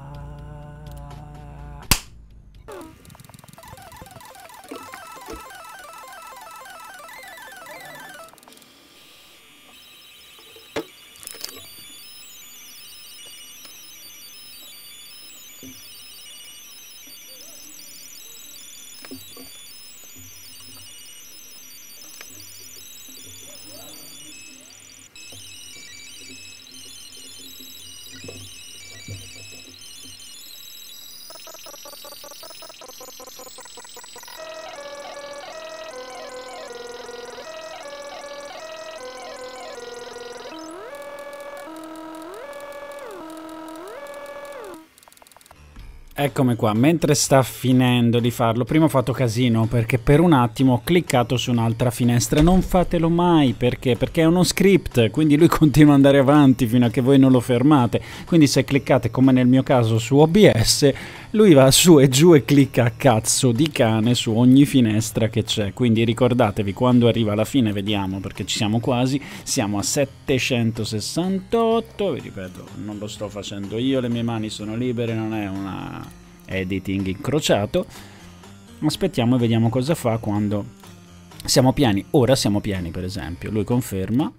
Eccomi qua, mentre sta finendo di farlo, prima ho fatto casino perché per un attimo ho cliccato su un'altra finestra. Non fatelo mai, perché? Perché è uno script, quindi lui continua ad andare avanti fino a che voi non lo fermate. Quindi se cliccate, come nel mio caso, su O B S, lui va su e giù e clicca a cazzo di cane su ogni finestra che c'è. Quindi ricordatevi, quando arriva alla fine, vediamo, perché ci siamo quasi, siamo a settecentosessantotto, vi ripeto, non lo sto facendo io, le mie mani sono libere, non è una editing incrociato. Aspettiamo e vediamo cosa fa quando siamo pieni. Ora siamo pieni, per esempio, lui conferma.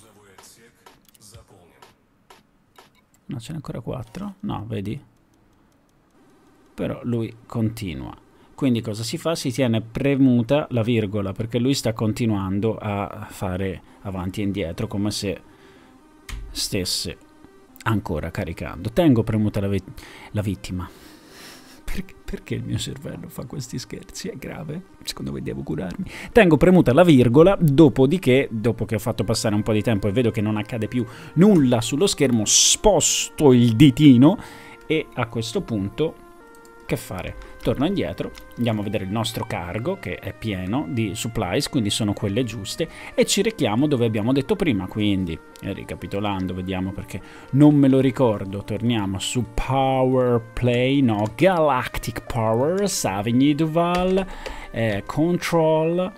No, ce n'è ancora quattro? No, vedi? Però lui continua. Quindi cosa si fa? Si tiene premuta la virgola, perché lui sta continuando a fare avanti e indietro come se stesse ancora caricando. Tengo premuta la, vi la vittima. Perché, perché il mio cervello fa questi scherzi? È grave? Secondo voi devo curarmi? Tengo premuta la virgola, dopodiché, dopo che ho fatto passare un po' di tempo e vedo che non accade più nulla sullo schermo, sposto il ditino e a questo punto che fare? Torno indietro, andiamo a vedere il nostro cargo che è pieno di supplies, quindi sono quelle giuste, e ci rechiamo dove abbiamo detto prima. Quindi, eh, ricapitolando, vediamo perché non me lo ricordo, torniamo su Power Play, no, Galactic Power, Savigny Duval, eh, Control,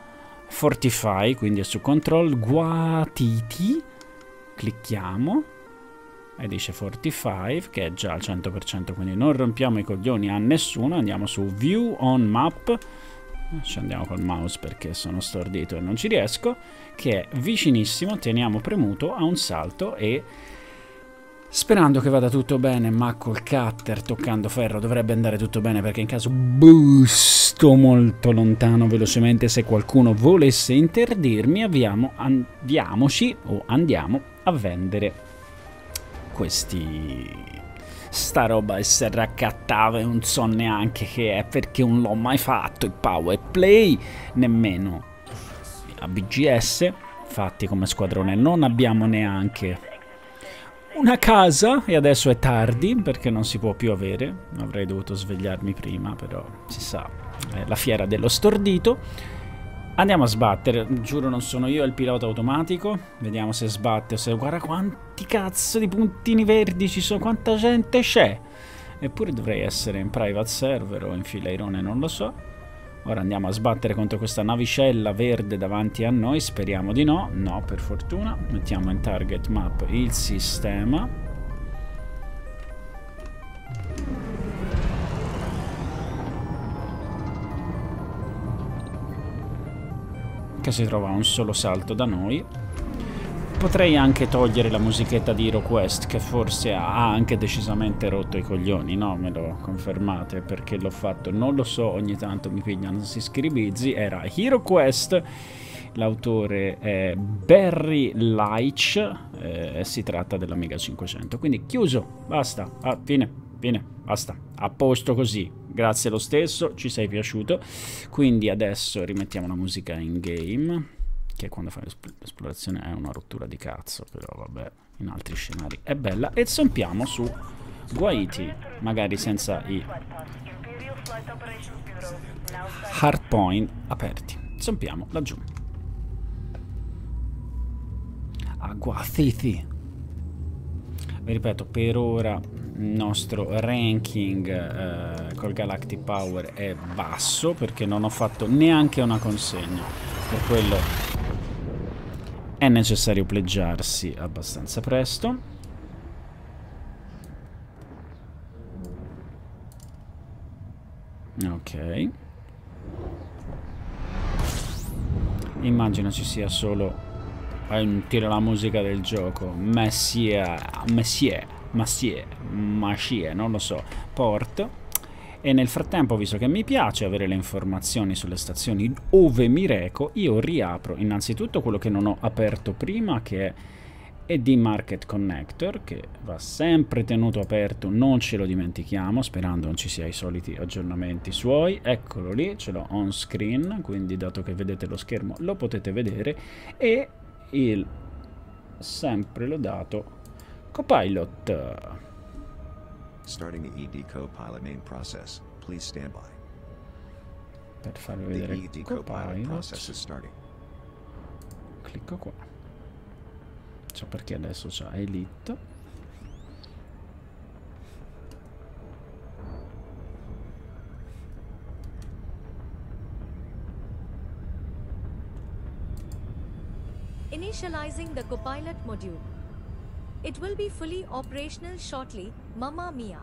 Fortify, quindi è su Control, Guatiti, clicchiamo, e dice quarantacinque, che è già al cento per cento, quindi non rompiamo i coglioni a nessuno. Andiamo su View on Map, ci andiamo col mouse perché sono stordito e non ci riesco, che è vicinissimo. Teniamo premuto a un salto e, sperando che vada tutto bene, ma col cutter toccando ferro dovrebbe andare tutto bene, perché in caso busto molto lontano velocemente, se qualcuno volesse interdirmi, avviamo, andiamoci o andiamo a vendere questi... Sta roba S R H TAV non so neanche che è, perché non l'ho mai fatto il Power Play, nemmeno a B G S. Infatti come squadrone non abbiamo neanche una casa e adesso è tardi perché non si può più avere. Avrei dovuto svegliarmi prima, però si sa, è la fiera dello stordito. Andiamo a sbattere, giuro non sono io il pilota automatico. Vediamo se sbatte o se... Guarda quanti cazzo di puntini verdi ci sono, quanta gente c'è. Eppure dovrei essere in private server o in filairone, non lo so. Ora andiamo a sbattere contro questa navicella verde davanti a noi, speriamo di no. No, per fortuna. Mettiamo in target map il sistema. Che si trova a un solo salto da noi. Potrei anche togliere la musichetta di HeroQuest, che forse ha anche decisamente rotto i coglioni, no? Me lo confermate? Perché l'ho fatto? Non lo so, ogni tanto mi pigliano si scribizzi. Era HeroQuest, l'autore è Barry Leitch, eh, si tratta dell'Amiga cinquecento. Quindi chiuso, basta, ah, fine, fine, basta, a posto così. Grazie lo stesso, ci sei piaciuto. Quindi adesso rimettiamo la musica in game, che quando fai l'esplorazione è una rottura di cazzo, però vabbè, in altri scenari è bella. E zompiamo su Guaiti, magari senza i hardpoint aperti. Zompiamo laggiù. A Guaiti. Vi ripeto, per ora il nostro ranking eh, col Galactic Power è basso, perché non ho fatto neanche una consegna. Per quello è necessario pleggiarsi abbastanza presto. Ok. Immagino ci sia solo... tira la musica del gioco. Messier, Messier, Messier, Messier, non lo so, port. E nel frattempo, visto che mi piace avere le informazioni sulle stazioni dove mi reco, io riapro innanzitutto quello che non ho aperto prima, che è E D Market Connector, che va sempre tenuto aperto, non ce lo dimentichiamo, sperando non ci sia i soliti aggiornamenti suoi. Eccolo lì, ce l'ho on screen, quindi dato che vedete lo schermo lo potete vedere. E il sempre lodato Copilot. Starting the E D Copilot main process. Please stand by. Per farvi vedere the E D Copilot process is starting. Clicco qua. So perché adesso c'ha Elite. Initializing the Copilot module. It will be fully operational shortly, Mamma Mia.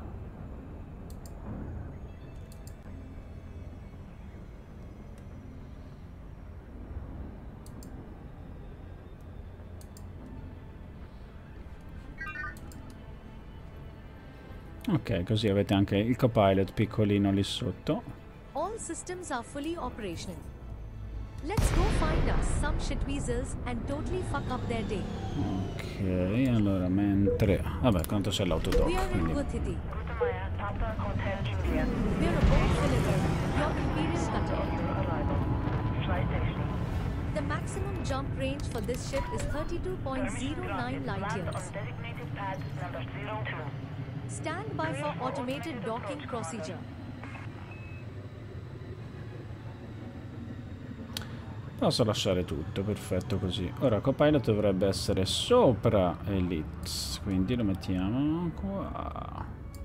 Ok, così avete anche il Copilot piccolino lì sotto. All systems are fully operational. Let's go find us some shitweasels and totally fuck up their day. Ok, allora mentre... Vabbè, quanto c'è l'autodoc, We are in quindi... Guaiti. We are aboard Philipper, your Imperial cutter. The maximum jump range for this ship is thirty-two point zero nine light years. Stand by for automated docking procedure. Posso lasciare tutto, perfetto così. Ora Copilot dovrebbe essere sopra Elite, quindi lo mettiamo qua.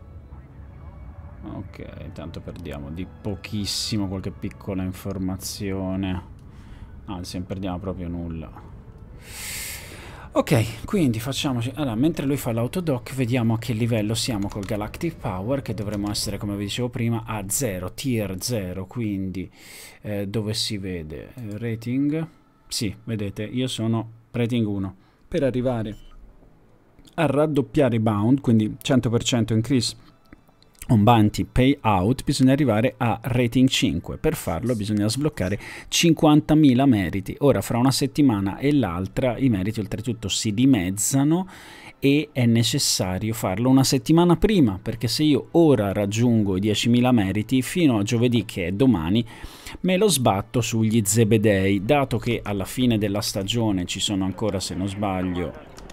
Ok, intanto perdiamo di pochissimo qualche piccola informazione. Anzi, non perdiamo proprio nulla. Ok, quindi facciamoci... Allora, mentre lui fa l'autodoc, vediamo a che livello siamo col Galactic Power, che dovremmo essere, come vi dicevo prima, a zero, tier zero, quindi eh, dove si vede rating... Sì, vedete, io sono rating uno. Per arrivare a raddoppiare i bound, quindi cento per cento increase on bounty payout, bisogna arrivare a rating cinque. Per farlo bisogna sbloccare cinquantamila meriti. Ora, fra una settimana e l'altra i meriti oltretutto si dimezzano e è necessario farlo una settimana prima, perché se io ora raggiungo i diecimila meriti, fino a giovedì, che è domani, me lo sbatto sugli zebedei, dato che alla fine della stagione ci sono ancora, se non sbaglio,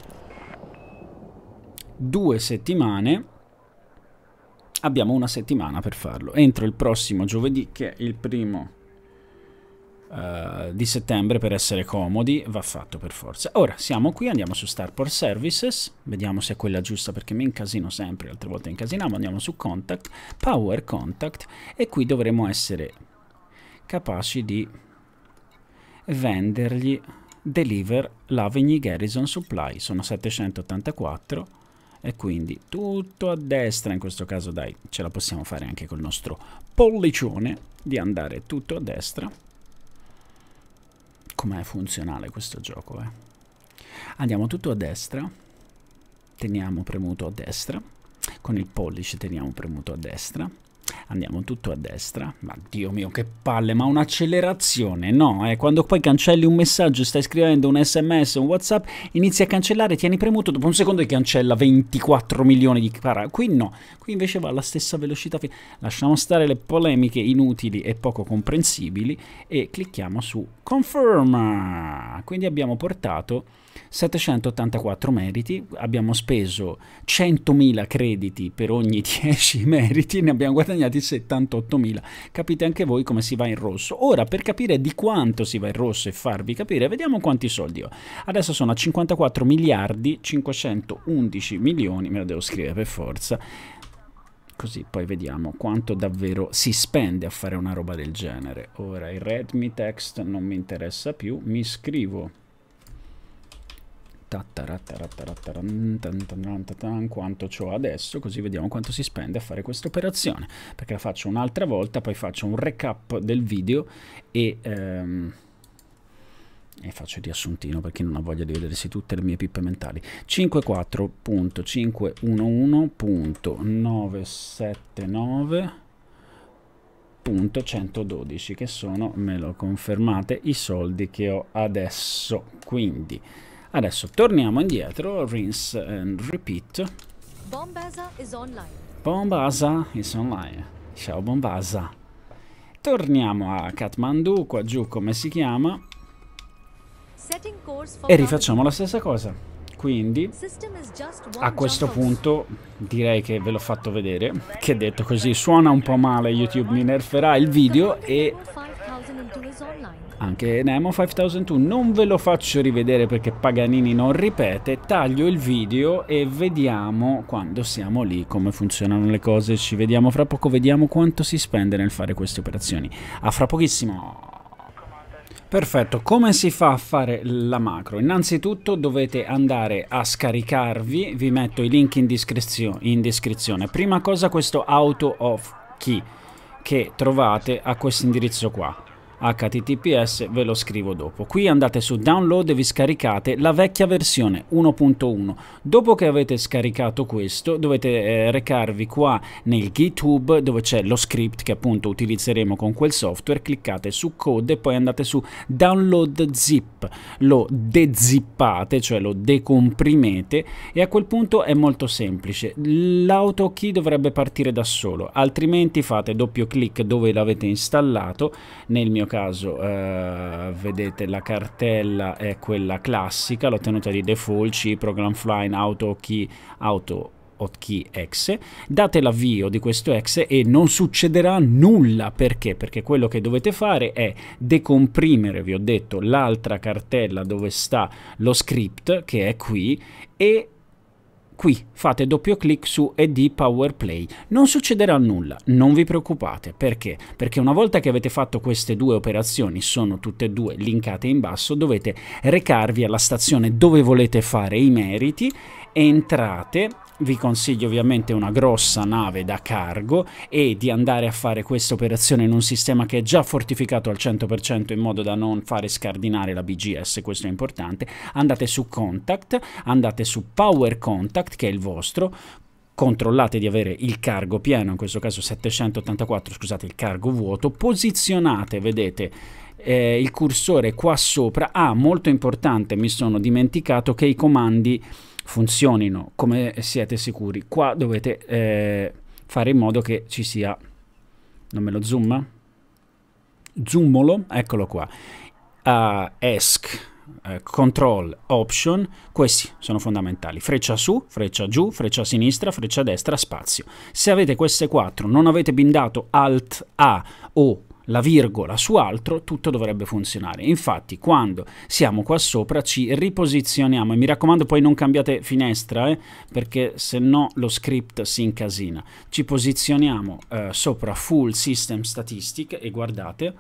due settimane. Abbiamo una settimana per farlo, entro il prossimo giovedì, che è il primo uh, di settembre, per essere comodi, va fatto per forza. Ora siamo qui, andiamo su Starport Services, vediamo se è quella giusta perché mi incasino sempre, altre volte incasinavo, andiamo su Contact, Power Contact, e qui dovremo essere capaci di vendergli Deliver l'Avigny Garrison Supply, sono settecentottantaquattro. E quindi tutto a destra, in questo caso dai, ce la possiamo fare anche col nostro pollicione, di andare tutto a destra. Com'è funzionale questo gioco, eh? Andiamo tutto a destra, teniamo premuto a destra, con il pollice teniamo premuto a destra, andiamo tutto a destra, ma Dio mio che palle, ma un'accelerazione, no? Eh? Quando poi cancelli un messaggio, stai scrivendo un sms, un WhatsApp, inizi a cancellare, tieni premuto, dopo un secondo ti cancella ventiquattro milioni di parole. Qui no, qui invece va alla stessa velocità. Lasciamo stare le polemiche inutili e poco comprensibili e clicchiamo su Confirm. Quindi abbiamo portato settecentottantaquattro meriti, abbiamo speso centomila crediti per ogni dieci meriti, ne abbiamo guadagnati settantottomila. Capite anche voi come si va in rosso. Ora, per capire di quanto si va in rosso e farvi capire, vediamo quanti soldi ho. Adesso sono a cinquantaquattro miliardi cinquecentoundici milioni, me lo devo scrivere per forza, così poi vediamo quanto davvero si spende a fare una roba del genere. Ora il readme text non mi interessa più, mi scrivo quanto c'ho adesso, così vediamo quanto si spende a fare questa operazione, perché la faccio un'altra volta, poi faccio un recap del video e, ehm, e faccio il riassuntino per chi non ha voglia di vedersi tutte le mie pippe mentali. cinquantaquattro punto cinquecentoundici punto novecentosettantanove punto centododici, che sono, me lo confermate, i soldi che ho adesso. Quindi adesso torniamo indietro, rinse and repeat. Bombasa is online. Bombasa is online. Ciao Bombasa. Torniamo a Kathmandu, qua giù come si chiama, Setting course for e rifacciamo la stessa cosa. Quindi System is just one a questo jump house. punto direi che ve l'ho fatto vedere, che detto così suona un po' male, YouTube mi nerferà il video, e five thousand two is online. anche Nemo cinquecentodue non ve lo faccio rivedere perché Paganini non ripete. Taglio il video e vediamo quando siamo lì come funzionano le cose. Ci vediamo fra poco, vediamo quanto si spende nel fare queste operazioni. A fra pochissimo. Perfetto, come si fa a fare la macro? Innanzitutto dovete andare a scaricarvi, vi metto i link in descrizione, in descrizione. Prima cosa, questo auto of key che trovate a questo indirizzo qua, H T T P S, ve lo scrivo dopo. Qui andate su download e vi scaricate la vecchia versione uno punto uno. Dopo che avete scaricato questo, dovete eh, recarvi qua nel GitHub dove c'è lo script che appunto utilizzeremo con quel software. Cliccate su code e poi andate su download zip, lo dezippate, cioè lo decomprimete, e a quel punto è molto semplice. L'autokey dovrebbe partire da solo, altrimenti fate doppio clic dove l'avete installato. Nel mio caso eh, vedete la cartella è quella classica, l'ho tenuta di default, C, program flying, autokey, auto hotkey exe. Date l'avvio di questo exe e non succederà nulla. Perché? Perché quello che dovete fare è decomprimere, vi ho detto, l'altra cartella dove sta lo script, che è qui, e qui fate doppio clic su E D Power Play. Non succederà nulla, non vi preoccupate. Perché? Perché una volta che avete fatto queste due operazioni, sono tutte e due linkate in basso, dovete recarvi alla stazione dove volete fare i meriti, entrate, vi consiglio ovviamente una grossa nave da cargo e di andare a fare questa operazione in un sistema che è già fortificato al cento per cento in modo da non fare scardinare la B G S, questo è importante. Andate su Contact, andate su Power Contact che è il vostro, controllate di avere il cargo pieno, in questo caso settecentottantaquattro, scusate, il cargo vuoto, posizionate, vedete eh, il cursore qua sopra. Ah, molto importante, mi sono dimenticato che i comandi funzionino come siete sicuri. Qua dovete eh, fare in modo che ci sia, non me lo zooma? Zoomolo, eccolo qua. Uh, ESC, uh, Control, Option, questi sono fondamentali. Freccia su, freccia giù, freccia a sinistra, freccia a destra, spazio. Se avete queste quattro, non avete bindato Alt A o la virgola su altro, tutto dovrebbe funzionare. Infatti quando siamo qua sopra ci riposizioniamo e mi raccomando poi non cambiate finestra eh, perché se no lo script si incasina. Ci posizioniamo eh, sopra Full System Statistic e guardate,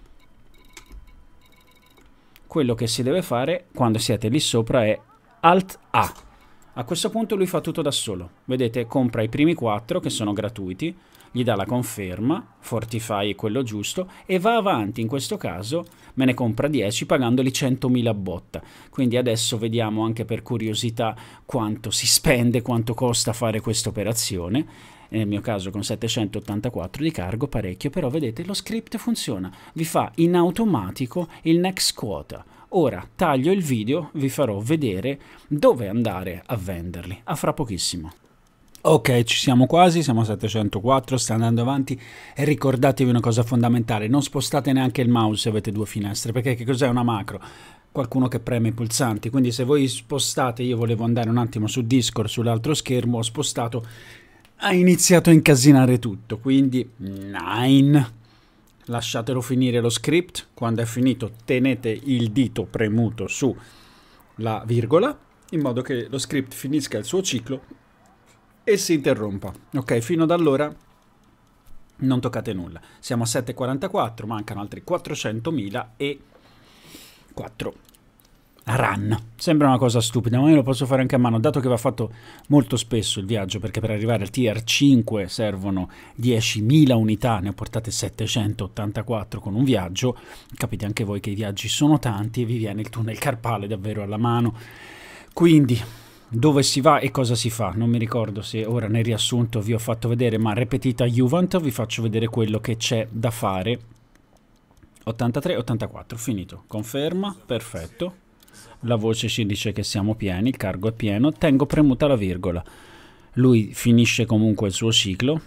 quello che si deve fare quando siete lì sopra è Alt A. A questo punto lui fa tutto da solo, vedete, compra i primi quattro che sono gratuiti, gli dà la conferma, Fortify è quello giusto e va avanti. In questo caso me ne compra dieci pagandoli centomila botta. Quindi adesso vediamo anche per curiosità quanto si spende, quanto costa fare questa operazione. Nel mio caso con settecentottantaquattro di cargo, parecchio, però vedete lo script funziona, vi fa in automatico il next quota. Ora taglio il video, vi farò vedere dove andare a venderli. A fra pochissimo. Ok, ci siamo quasi, siamo a settecentoquattro, sta andando avanti e ricordatevi una cosa fondamentale, non spostate neanche il mouse se avete due finestre, perché che cos'è una macro? Qualcuno che preme i pulsanti, quindi se voi spostate, io volevo andare un attimo su Discord, sull'altro schermo, ho spostato, ha iniziato a incasinare tutto, quindi nine. Lasciatelo finire lo script, quando è finito tenete il dito premuto sulla virgola, in modo che lo script finisca il suo ciclo e si interrompa. Ok, fino ad allora non toccate nulla. Siamo a sette e quarantaquattro, mancano altri quattrocentomila e quattro run. Sembra una cosa stupida, ma io lo posso fare anche a mano, dato che va fatto molto spesso il viaggio, perché per arrivare al tier cinque servono diecimila unità, ne ho portate settecentottantaquattro con un viaggio. Capite anche voi che i viaggi sono tanti e vi viene il tunnel carpale davvero alla mano. Quindi dove si va e cosa si fa? Non mi ricordo se ora nel riassunto vi ho fatto vedere, ma ripetita Juvent vi faccio vedere quello che c'è da fare. ottantatré ottantaquattro, finito. Conferma, perfetto. La voce ci dice che siamo pieni, il cargo è pieno, tengo premuta la virgola. Lui finisce comunque il suo ciclo,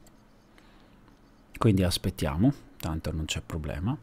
quindi aspettiamo, tanto non c'è problema.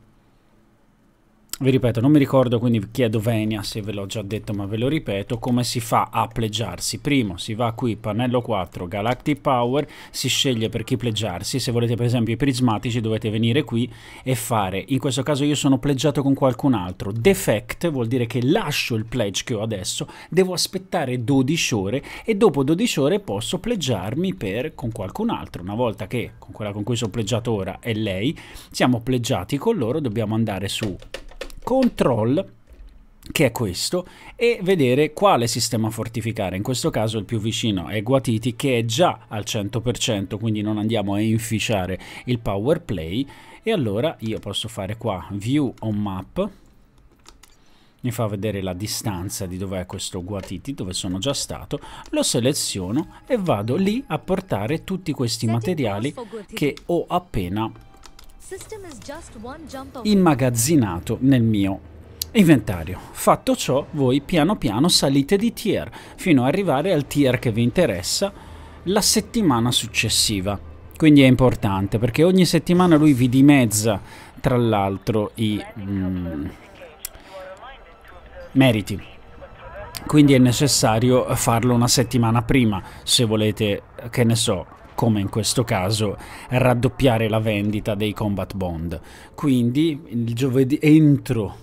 Vi ripeto, non mi ricordo, quindi chiedo venia se ve l'ho già detto, ma ve lo ripeto, come si fa a pleggiarsi. Primo, si va qui, pannello quattro, Galactic Power, si sceglie per chi pleggiarsi. Se volete per esempio i prismatici dovete venire qui e fare, in questo caso io sono pleggiato con qualcun altro. Defect vuol dire che lascio il pledge che ho adesso, devo aspettare dodici ore e dopo dodici ore posso pleggiarmi per, con qualcun altro. Una volta che con quella con cui sono pleggiato ora è lei, siamo pleggiati con loro, dobbiamo andare su Control, che è questo, e vedere quale sistema fortificare. In questo caso il più vicino è Guatiti, che è già al cento per cento, quindi non andiamo a inficiare il power play. E allora io posso fare qua View on Map, mi fa vedere la distanza di dov'è questo Guatiti, dove sono già stato, lo seleziono e vado lì a portare tutti questi materiali che ho appena immagazzinato nel mio inventario. Fatto ciò, voi piano piano salite di tier fino ad arrivare al tier che vi interessa la settimana successiva. Quindi è importante perché ogni settimana lui vi dimezza tra l'altro i mm, meriti, quindi è necessario farlo una settimana prima se volete, che ne so, come in questo caso, raddoppiare la vendita dei combat bond. Quindi il giovedì, entro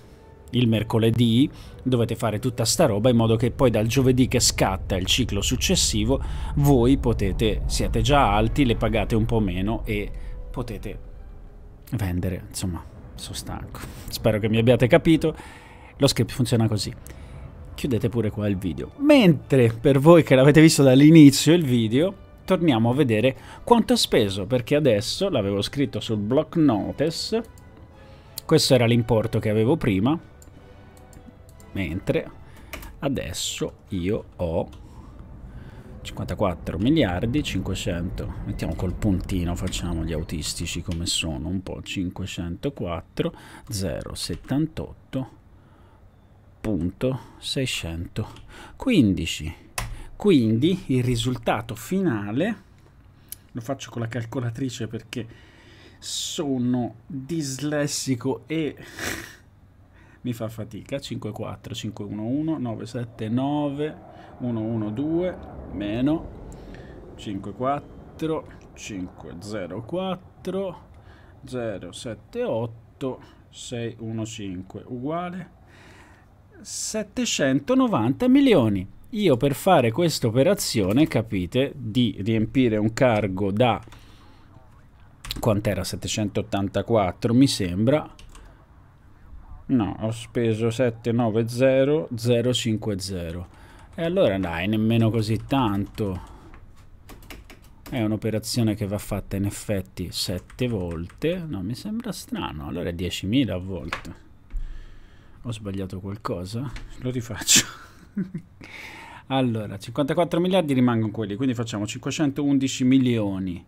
il mercoledì dovete fare tutta sta roba in modo che poi dal giovedì che scatta il ciclo successivo voi potete, siete già alti, le pagate un po' meno e potete vendere. Insomma, sono stanco, spero che mi abbiate capito. Lo script funziona così. Chiudete pure qua il video. Mentre per voi che l'avete visto dall'inizio il video, torniamo a vedere quanto ho speso, perché adesso l'avevo scritto sul block notice. Questo era l'importo che avevo prima, mentre adesso io ho cinquantaquattro miliardi cinquecento, mettiamo col puntino, facciamo gli autistici come sono un po', cinquecentoquattro zero settantotto punto seicentoquindici. Quindi il risultato finale, lo faccio con la calcolatrice perché sono dislessico e mi fa fatica, cinque quattro cinque uno uno nove sette nove uno uno due meno cinque quattro cinque zero quattro zero sette otto sei uno cinque uguale settecentonovanta milioni. Io per fare questa operazione, capite, di riempire un cargo da quant'era, settecentottantaquattro mi sembra, no, ho speso settecentonovanta zero cinquanta e allora dai, nemmeno così tanto. È un'operazione che va fatta in effetti sette volte, no, mi sembra strano, allora è diecimila a volte. Ho sbagliato qualcosa? Lo rifaccio. Allora, cinquantaquattro miliardi rimangono quelli, quindi facciamo cinquecentoundici milioni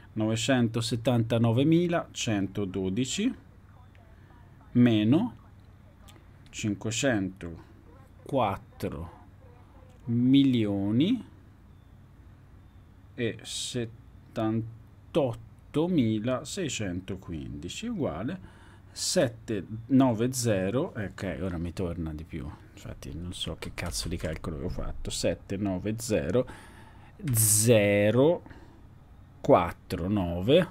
novecentosettantanovemilacentododici meno cinquecentoquattro milioni e settantottomilaseicentoquindici uguale settecentonovanta, ok, ora mi torna di più, infatti non so che cazzo di calcolo avevo fatto, settecentonovanta zero quattro nove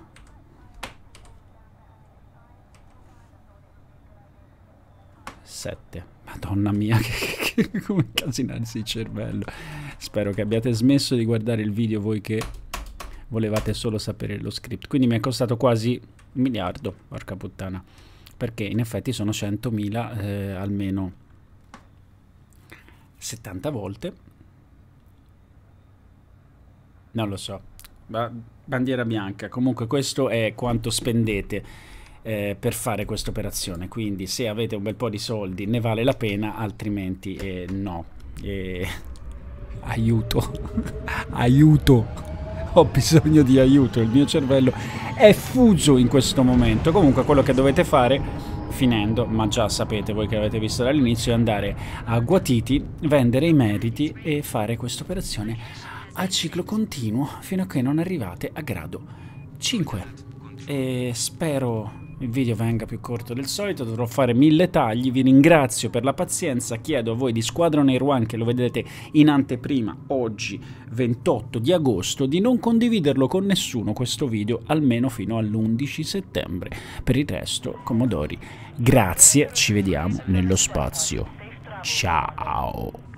sette. Madonna mia, che, che, che come casinarsi il cervello. Spero che abbiate smesso di guardare il video voi che volevate solo sapere lo script. Quindi mi è costato quasi un miliardo, porca puttana, perché in effetti sono centomila eh, almeno settanta volte. Non lo so, ba bandiera bianca. Comunque questo è quanto spendete eh, per fare questa operazione, quindi se avete un bel po' di soldi ne vale la pena, altrimenti eh, no. Eh, aiuto, aiuto. Ho bisogno di aiuto, il mio cervello è fuso in questo momento. Comunque quello che dovete fare, finendo, ma già sapete voi che l'avete visto dall'inizio, è andare a Guatiti, vendere i meriti e fare questa operazione a ciclo continuo fino a che non arrivate a grado cinque. E spero il video venga più corto del solito, dovrò fare mille tagli. Vi ringrazio per la pazienza, chiedo a voi di Squadron One, che lo vedete in anteprima oggi ventotto di agosto, di non condividerlo con nessuno questo video almeno fino all'undici settembre. Per il resto, Commodori, grazie, ci vediamo nello spazio, ciao.